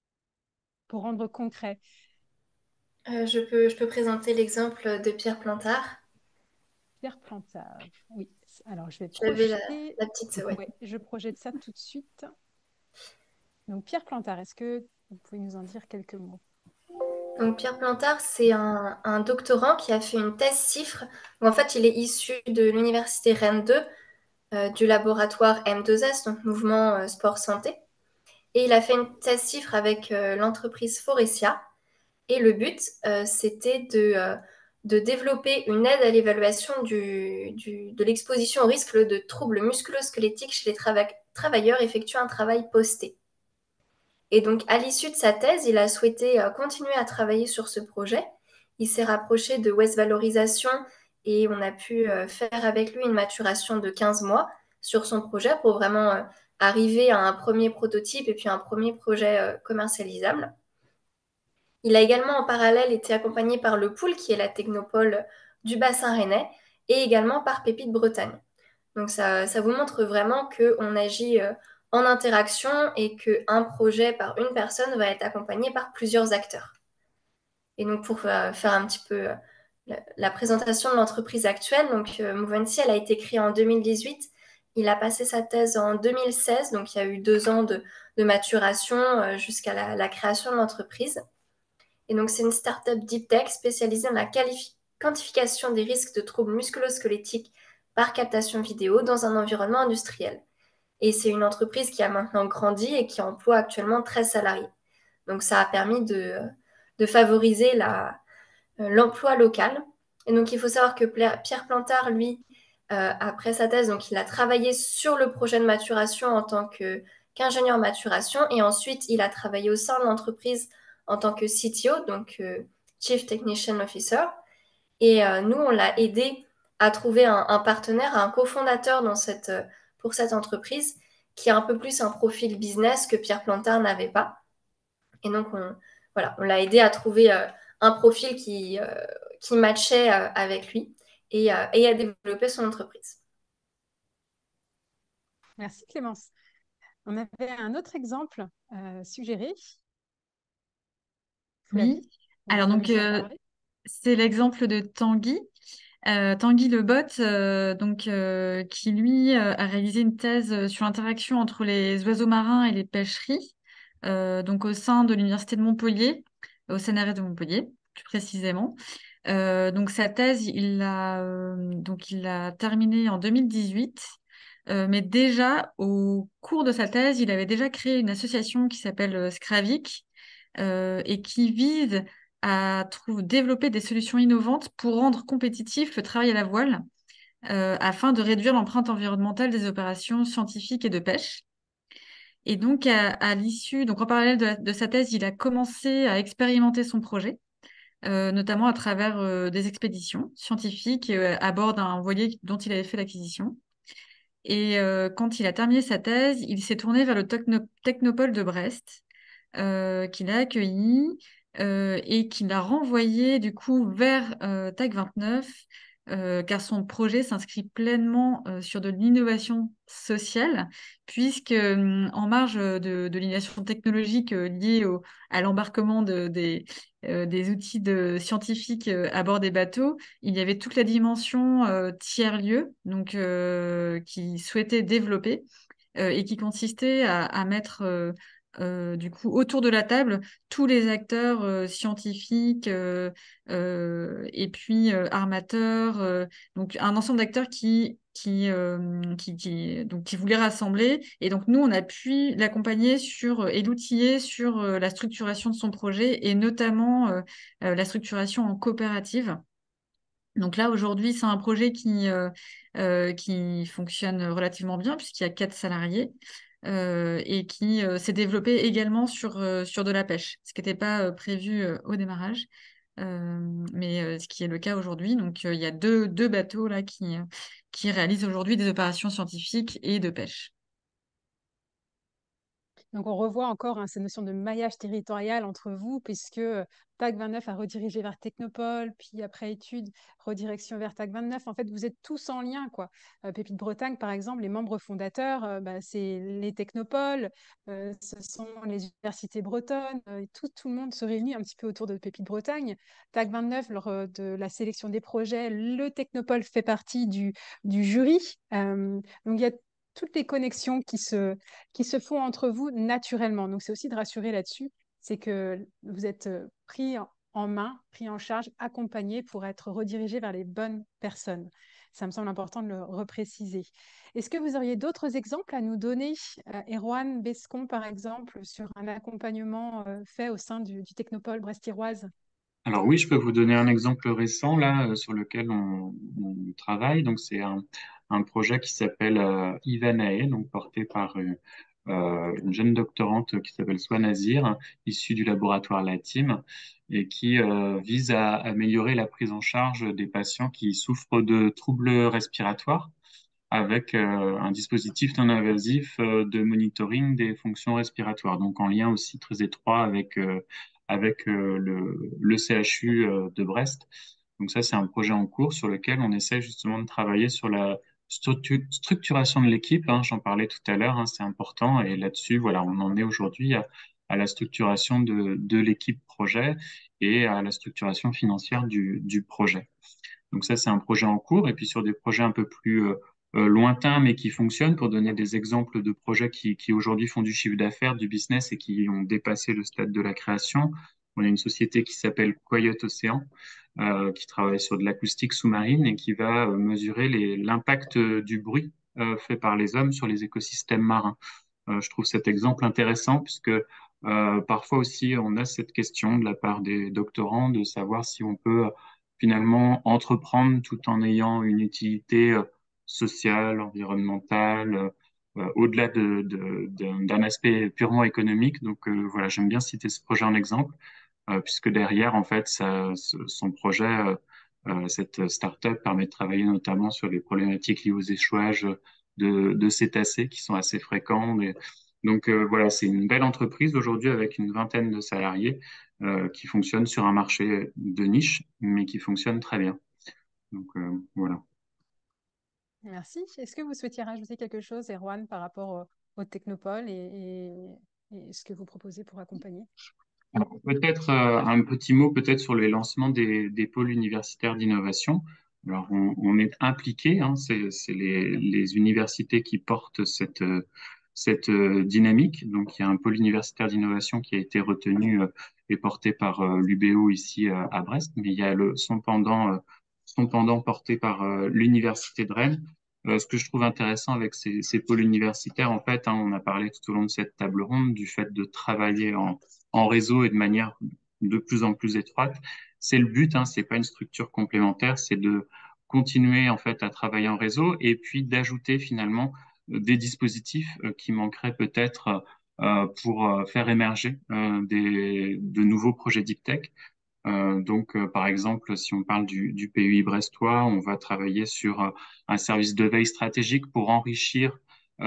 pour rendre concret? Euh, je peux, je peux présenter l'exemple de Pierre Plantard. Pierre Plantard, oui. Alors, je vais J'avais la, projeter. la petite... Ouais. Ouais, je projette ça tout de suite. Donc, Pierre Plantard, est-ce que vous pouvez nous en dire quelques mots? Donc Pierre Plantard, c'est un, un doctorant qui a fait une thèse CIFRE. Donc, en fait, il est issu de l'université Rennes deux, euh, du laboratoire M deux S, donc Mouvement euh, Sport Santé. Et il a fait une thèse CIFRE avec euh, l'entreprise Forestia. Et le but, euh, c'était de, euh, de développer une aide à l'évaluation du, du, de l'exposition au risque de troubles musculo-squelettiques chez les trava- travailleurs effectuant un travail posté. Et donc, à l'issue de sa thèse, il a souhaité euh, continuer à travailler sur ce projet. Il s'est rapproché de West Valorisation et on a pu euh, faire avec lui une maturation de quinze mois sur son projet pour vraiment euh, arriver à un premier prototype et puis un premier projet euh, commercialisable. Il a également en parallèle été accompagné par le Pool, qui est la technopole du bassin rennais, et également par Pépite Bretagne. Donc ça, ça vous montre vraiment qu'on agit euh, en interaction et qu'un projet par une personne va être accompagné par plusieurs acteurs. Et donc pour euh, faire un petit peu euh, la, la présentation de l'entreprise actuelle, donc euh, Movency, elle a été créée en deux mille dix-huit. Il a passé sa thèse en deux mille seize, donc il y a eu deux ans de, de maturation euh, jusqu'à la, la création de l'entreprise. Et donc, c'est une start-up deep tech spécialisée dans la quantification des risques de troubles musculo-squelettiques par captation vidéo dans un environnement industriel. Et c'est une entreprise qui a maintenant grandi et qui emploie actuellement treize salariés. Donc, ça a permis de, de favoriser la, l'emploi local. Et donc, il faut savoir que Pierre Plantard, lui, euh, après sa thèse, donc, il a travaillé sur le projet de maturation en tant que, qu'ingénieur maturation. Et ensuite, il a travaillé au sein de l'entreprise en tant que C T O, donc euh, Chief Technician Officer. Et euh, nous, on l'a aidé à trouver un, un partenaire, un cofondateur dans cette, pour cette entreprise qui a un peu plus un profil business que Pierre Plantard n'avait pas. Et donc, on, voilà, on l'a aidé à trouver euh, un profil qui, euh, qui matchait euh, avec lui et, euh, et à développer son entreprise. Merci Clémence. On avait un autre exemple euh, suggéré. Flavie, Oui. vous Alors, voulez donc, nous en euh, parler? c'est l'exemple de Tanguy. Euh, Tanguy Le Bot, euh, donc, euh, qui lui euh, a réalisé une thèse sur l'interaction entre les oiseaux marins et les pêcheries, euh, donc au sein de l'Université de Montpellier, au C N R S de Montpellier, plus précisément. Euh, donc sa thèse, il l'a euh, donc il l'a terminée en deux mille dix-huit, euh, mais déjà au cours de sa thèse, il avait déjà créé une association qui s'appelle euh, Scravic, euh, et qui vise à trouver, développer des solutions innovantes pour rendre compétitif le travail à la voile, euh, afin de réduire l'empreinte environnementale des opérations scientifiques et de pêche. Et donc, à, à l'issue, donc en parallèle de, la- de sa thèse, il a commencé à expérimenter son projet, euh, notamment à travers euh, des expéditions scientifiques euh, à bord d'un voilier dont il avait fait l'acquisition. Et euh, quand il a terminé sa thèse, il s'est tourné vers le Techno- Technopole de Brest, euh, qu'il a accueilli euh, et qu'il a renvoyé du coup vers euh, TAC vingt-neuf, euh, car son projet s'inscrit pleinement euh, sur de l'innovation sociale, puisque hum, en marge de, de l'innovation technologique euh, liée au, à l'embarquement de, des, euh, des outils de, scientifiques euh, à bord des bateaux, il y avait toute la dimension euh, tiers-lieu, donc euh, qui souhaitait développer euh, et qui consistait à, à mettre euh, euh, du coup autour de la table tous les acteurs euh, scientifiques euh, euh, et puis euh, armateurs, euh, donc un ensemble d'acteurs qui qui, euh, qui, qui, donc, qui voulaient rassembler. Et donc, nous, on a pu l'accompagner sur, et l'outiller sur euh, la structuration de son projet et notamment euh, euh, la structuration en coopérative. Donc là, aujourd'hui, c'est un projet qui, euh, euh, qui fonctionne relativement bien puisqu'il y a quatre salariés euh, et qui euh, s'est développé également sur, euh, sur de la pêche, ce qui n'était pas euh, prévu euh, au démarrage, euh, mais euh, ce qui est le cas aujourd'hui. Donc euh, il y a deux, deux bateaux là qui, euh, qui réalisent aujourd'hui des opérations scientifiques et de pêche. Donc, on revoit encore hein, ces notions de maillage territorial entre vous, puisque euh, TAC vingt-neuf a redirigé vers Technopole, puis après études, redirection vers TAC vingt-neuf. En fait, vous êtes tous en lien, quoi. Euh, Pépite Bretagne, par exemple, les membres fondateurs, euh, bah, c'est les Technopoles, euh, ce sont les universités bretonnes, euh, et tout, tout le monde se réunit un petit peu autour de Pépite Bretagne. TAC vingt-neuf, lors euh, de la sélection des projets, le Technopole fait partie du, du jury. Euh, donc, il y a toutes les connexions qui se, qui se font entre vous naturellement. Donc, c'est aussi de rassurer là-dessus, c'est que vous êtes euh, pris en, en main, pris en charge, accompagné pour être redirigé vers les bonnes personnes. Ça me semble important de le repréciser. Est-ce que vous auriez d'autres exemples à nous donner, euh, Erwan Bescon, par exemple, sur un accompagnement euh, fait au sein du, du Technopole Brest-Iroise? Alors oui, je peux vous donner un exemple récent là euh, sur lequel on, on travaille. Donc c'est un, un projet qui s'appelle euh, Ivanae, donc porté par euh, euh, une jeune doctorante qui s'appelle Swan Nazir, issue du laboratoire LATIM, et qui euh, vise à améliorer la prise en charge des patients qui souffrent de troubles respiratoires avec euh, un dispositif non invasif euh, de monitoring des fonctions respiratoires, donc en lien aussi très étroit avec, euh, avec euh, le, le C H U euh, de Brest. Donc ça, c'est un projet en cours sur lequel on essaie justement de travailler sur la structu- structuration de l'équipe, hein, j'en parlais tout à l'heure, hein, c'est important, et là-dessus, voilà, on en est aujourd'hui à, à la structuration de, de l'équipe projet et à la structuration financière du, du projet. Donc ça, c'est un projet en cours. Et puis sur des projets un peu plus euh, euh, lointains, mais qui fonctionnent, pour donner des exemples de projets qui, qui aujourd'hui font du chiffre d'affaires, du business et qui ont dépassé le stade de la création. On a une société qui s'appelle Quiet Ocean, euh, qui travaille sur de l'acoustique sous-marine et qui va euh, mesurer les- l'impact euh, du bruit euh, fait par les hommes sur les écosystèmes marins. Euh, je trouve cet exemple intéressant puisque euh, parfois aussi on a cette question de la part des doctorants de savoir si on peut euh, finalement entreprendre tout en ayant une utilité euh, sociale, environnementale, euh, euh, au-delà de, de- d'un d'un aspect purement économique. Donc euh, voilà, j'aime bien citer ce projet en exemple, euh, puisque derrière, en fait, ça, ce- son projet euh, Euh, cette start-up permet de travailler notamment sur les problématiques liées aux échouages de, de cétacés qui sont assez fréquents. Et donc euh, voilà, c'est une belle entreprise aujourd'hui avec une vingtaine de salariés euh, qui fonctionne sur un marché de niche, mais qui fonctionne très bien. Donc euh, voilà. Merci. Est-ce que vous souhaitiez rajouter quelque chose, Erwan, par rapport au, au Technopole et, et, et ce que vous proposez pour accompagner? Alors, peut-être euh, un petit mot peut-être sur le lancement des, des pôles universitaires d'innovation. Alors, on, on est impliqué, hein, c'est c'est les, les universités qui portent cette, euh, cette euh, dynamique. Donc, il y a un pôle universitaire d'innovation qui a été retenu euh, et porté par euh, l'U B O ici euh, à Brest, mais il y a le, son pendant, euh, son pendant porté par euh, l'Université de Rennes. Euh, ce que je trouve intéressant avec ces, ces pôles universitaires, en fait, hein, on a parlé tout au long de cette table ronde du fait de travailler en en réseau et de manière de plus en plus étroite. C'est le but, hein, c'est pas une structure complémentaire, c'est de continuer en fait à travailler en réseau et puis d'ajouter finalement euh, des dispositifs euh, qui manqueraient peut-être euh, pour euh, faire émerger euh, des, de nouveaux projets deep tech. Euh, donc, euh, par exemple, si on parle du, du P U I brestois, on va travailler sur euh, un service de veille stratégique pour enrichir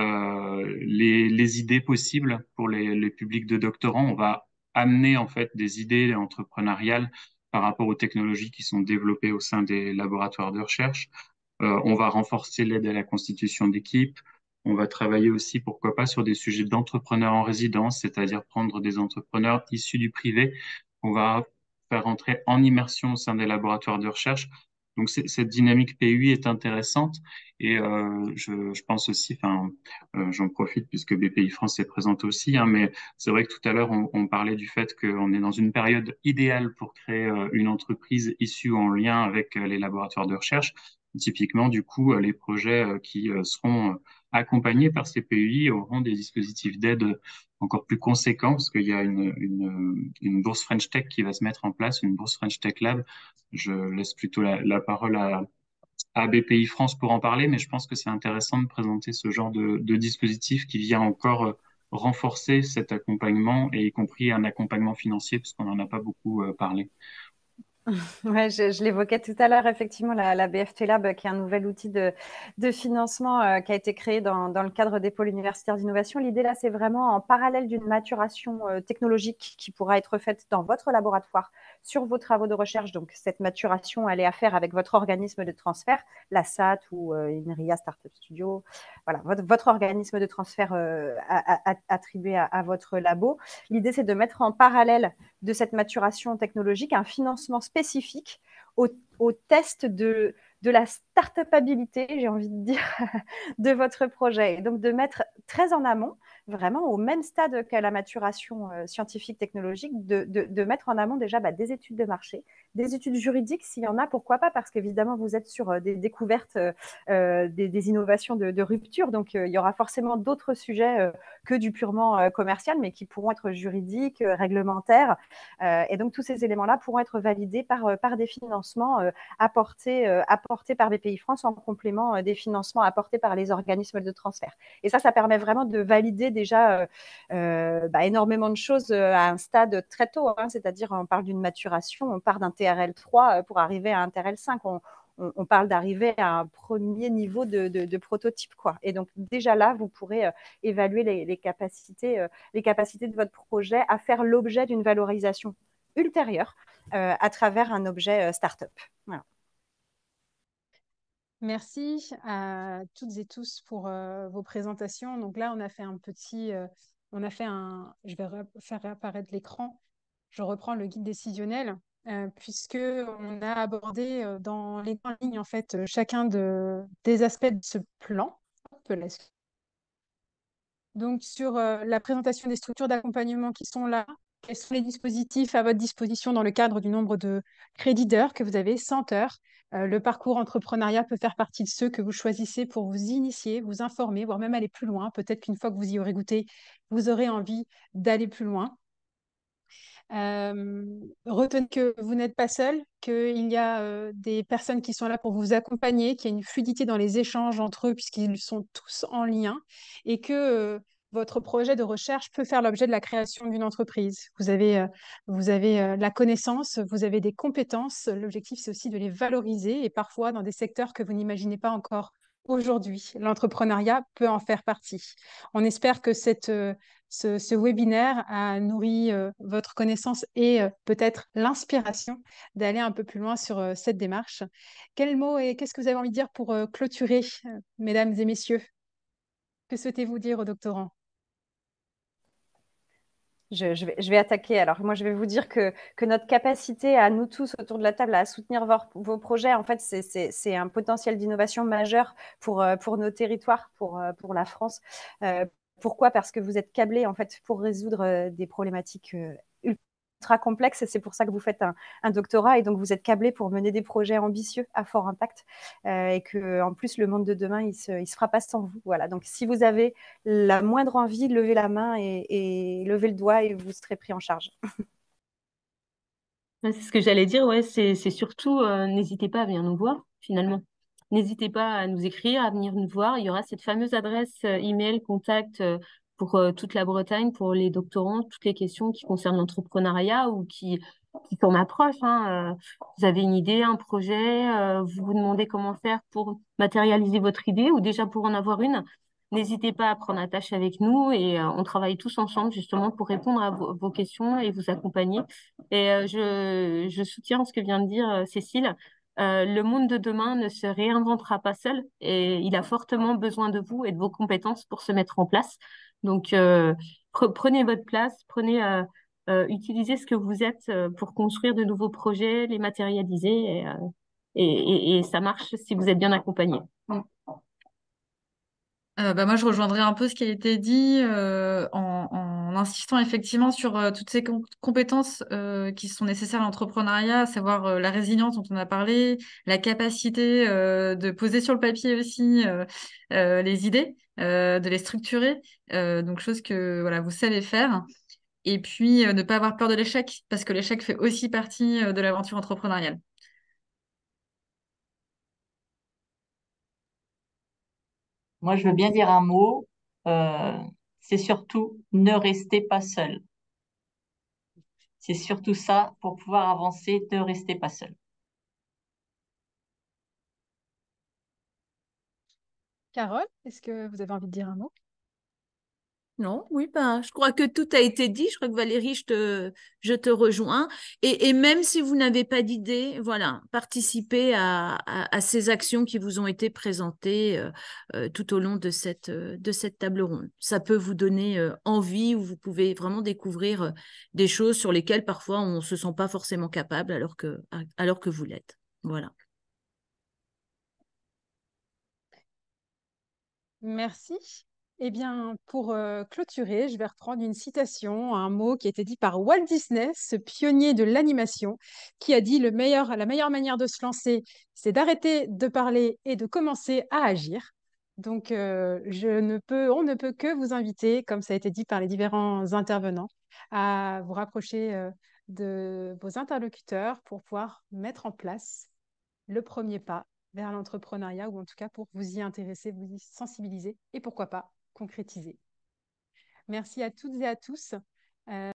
euh, les, les idées possibles pour les, les publics de doctorants. On va amener en fait des idées entrepreneuriales par rapport aux technologies qui sont développées au sein des laboratoires de recherche. Euh, on va renforcer l'aide à la constitution d'équipes. On va travailler aussi, pourquoi pas, sur des sujets d'entrepreneurs en résidence, c'est-à-dire prendre des entrepreneurs issus du privé. On va faire rentrer en immersion au sein des laboratoires de recherche. Donc, cette dynamique P U I est intéressante et euh, je, je pense aussi, enfin, euh, j'en profite puisque B P I France est présente aussi, hein, mais c'est vrai que tout à l'heure, on, on parlait du fait qu'on est dans une période idéale pour créer euh, une entreprise issue en lien avec euh, les laboratoires de recherche. Typiquement, du coup, euh, les projets euh, qui euh, seront euh, accompagnés par ces P U I auront des dispositifs d'aide encore plus conséquents parce qu'il y a une, une, une bourse French Tech qui va se mettre en place, une bourse French Tech Lab. Je laisse plutôt la, la parole à, à B P I France pour en parler, mais je pense que c'est intéressant de présenter ce genre de, de dispositif qui vient encore euh, renforcer cet accompagnement et y compris un accompagnement financier parce qu'on n'en a pas beaucoup euh, parlé. Ouais, je, je l'évoquais tout à l'heure, effectivement, la, la B F T Lab, qui est un nouvel outil de, de financement euh, qui a été créé dans, dans le cadre des pôles universitaires d'innovation. L'idée, là, c'est vraiment en parallèle d'une maturation euh, technologique qui pourra être faite dans votre laboratoire sur vos travaux de recherche. Donc, cette maturation, elle est à faire avec votre organisme de transfert, la S A T ou euh, INRIA Startup Studio. Voilà, votre, votre organisme de transfert euh, a, a, a, attribué à, à votre labo. L'idée, c'est de mettre en parallèle de cette maturation technologique un financement spécifique au, au test de, de la start-upabilité, j'ai envie de dire, de votre projet. Et donc, de mettre très en amont, vraiment au même stade qu'à la maturation euh, scientifique technologique, de, de, de mettre en amont déjà bah, des études de marché, des études juridiques, s'il y en a, pourquoi pas, parce qu'évidemment, vous êtes sur euh, des découvertes, euh, des, des innovations de, de rupture, donc euh, il y aura forcément d'autres sujets euh, que du purement euh, commercial, mais qui pourront être juridiques, euh, réglementaires, euh, et donc tous ces éléments-là pourront être validés par, euh, par des financements euh, apportés, euh, apportés par B P I France en complément euh, des financements apportés par les organismes de transfert. Et ça, ça permet vraiment de valider déjà euh, euh, bah, énormément de choses à un stade très tôt, hein, c'est-à-dire on parle d'une maturation, on part d'un T R L trois pour arriver à un T R L cinq, on, on, on parle d'arriver à un premier niveau de, de, de prototype, quoi. Et donc déjà là, vous pourrez euh, évaluer les, les, capacités, euh, les capacités de votre projet à faire l'objet d'une valorisation ultérieure euh, à travers un objet euh, start-up. Voilà. Merci à toutes et tous pour euh, vos présentations. Donc là, on a fait un petit, euh, on a fait un, je vais faire apparaître l'écran. Je reprends le guide décisionnel euh, puisque on a abordé euh, dans les grandes lignes en fait euh, chacun de, des aspects de ce plan. Hop, là. Donc sur euh, la présentation des structures d'accompagnement qui sont là, quels sont les dispositifs à votre disposition dans le cadre du nombre de crédits d'heures que vous avez, cent heures. Euh, le parcours entrepreneuriat peut faire partie de ceux que vous choisissez pour vous initier, vous informer, voire même aller plus loin. Peut-être qu'une fois que vous y aurez goûté, vous aurez envie d'aller plus loin. Euh, retenez que vous n'êtes pas seul, qu'il y a euh, des personnes qui sont là pour vous accompagner, qu'il y a une fluidité dans les échanges entre eux puisqu'ils sont tous en lien et que euh, votre projet de recherche peut faire l'objet de la création d'une entreprise. Vous avez, euh, vous avez euh, la connaissance, vous avez des compétences. L'objectif, c'est aussi de les valoriser et parfois dans des secteurs que vous n'imaginez pas encore aujourd'hui. L'entrepreneuriat peut en faire partie. On espère que cette, euh, ce, ce webinaire a nourri euh, votre connaissance et euh, peut-être l'inspiration d'aller un peu plus loin sur euh, cette démarche. Quel mot et qu'est-ce que vous avez envie de dire pour euh, clôturer, euh, mesdames et messieurs? Que souhaitez-vous dire aux doctorants? Je, je vais, je vais attaquer. Alors, moi, je vais vous dire que, que notre capacité à nous tous autour de la table à soutenir vos, vos projets, en fait, c'est, c'est, c'est un potentiel d'innovation majeur pour, euh, pour nos territoires, pour, euh, pour la France. Euh, pourquoi? Parce que vous êtes câblés, en fait, pour résoudre euh, des problématiques euh, ultra complexes. Et c'est pour ça que vous faites un, un doctorat. Et donc, vous êtes câblés pour mener des projets ambitieux à fort impact. Euh, et que, en plus, le monde de demain, il se, il se fera pas sans vous. Voilà. Donc, si vous avez la moindre envie, levez la main et, et levez le doigt et vous serez pris en charge. Ouais, c'est ce que j'allais dire, ouais, c'est c'est surtout, euh, n'hésitez pas à venir nous voir, finalement. N'hésitez pas à nous écrire, à venir nous voir. Il y aura cette fameuse adresse euh, email contact euh, pour euh, toute la Bretagne, pour les doctorants, toutes les questions qui concernent l'entrepreneuriat ou qui, qui sont ma proche, hein. Euh, vous avez une idée, un projet, euh, vous vous demandez comment faire pour matérialiser votre idée ou déjà pour en avoir une. N'hésitez pas à prendre attache avec nous et euh, on travaille tous ensemble justement pour répondre à vos, vos questions et vous accompagner. Et euh, je, je soutiens ce que vient de dire euh, Cécile. Euh, le monde de demain ne se réinventera pas seul et il a fortement besoin de vous et de vos compétences pour se mettre en place. Donc, euh, pre- prenez votre place, prenez, euh, euh, utilisez ce que vous êtes euh, pour construire de nouveaux projets, les matérialiser et, euh, et, et, et ça marche si vous êtes bien accompagné. Euh, bah, moi, je rejoindrais un peu ce qui a été dit euh, en, en insistant effectivement sur euh, toutes ces com- compétences euh, qui sont nécessaires à l'entrepreneuriat, à savoir euh, la résilience dont on a parlé, la capacité euh, de poser sur le papier aussi euh, euh, les idées, euh, de les structurer, euh, donc chose que voilà vous savez faire. Et puis euh, ne pas avoir peur de l'échec, parce que l'échec fait aussi partie euh, de l'aventure entrepreneuriale. Moi, je veux bien dire un mot. euh, c'est surtout ne restez pas seul. C'est surtout ça pour pouvoir avancer, ne restez pas seul. Carole, est-ce que vous avez envie de dire un mot? Non, oui, ben, je crois que tout a été dit. Je crois que Valérie, je te, je te rejoins. Et, et même si vous n'avez pas d'idée, voilà, participez à, à, à ces actions qui vous ont été présentées euh, euh, tout au long de cette, euh, de cette table ronde. Ça peut vous donner euh, envie ou vous pouvez vraiment découvrir euh, des choses sur lesquelles parfois on ne se sent pas forcément capable alors que, alors que vous l'êtes. Voilà. Merci. Eh bien, pour euh, clôturer, je vais reprendre une citation, un mot qui a été dit par Walt Disney, ce pionnier de l'animation, qui a dit le meilleur, la meilleure manière de se lancer, c'est d'arrêter de parler et de commencer à agir. Donc, euh, je ne peux, on ne peut que vous inviter, comme ça a été dit par les différents intervenants, à vous rapprocher euh, de vos interlocuteurs pour pouvoir mettre en place le premier pas vers l'entrepreneuriat ou en tout cas pour vous y intéresser, vous y sensibiliser et pourquoi pas concrétiser. Merci à toutes et à tous. Euh,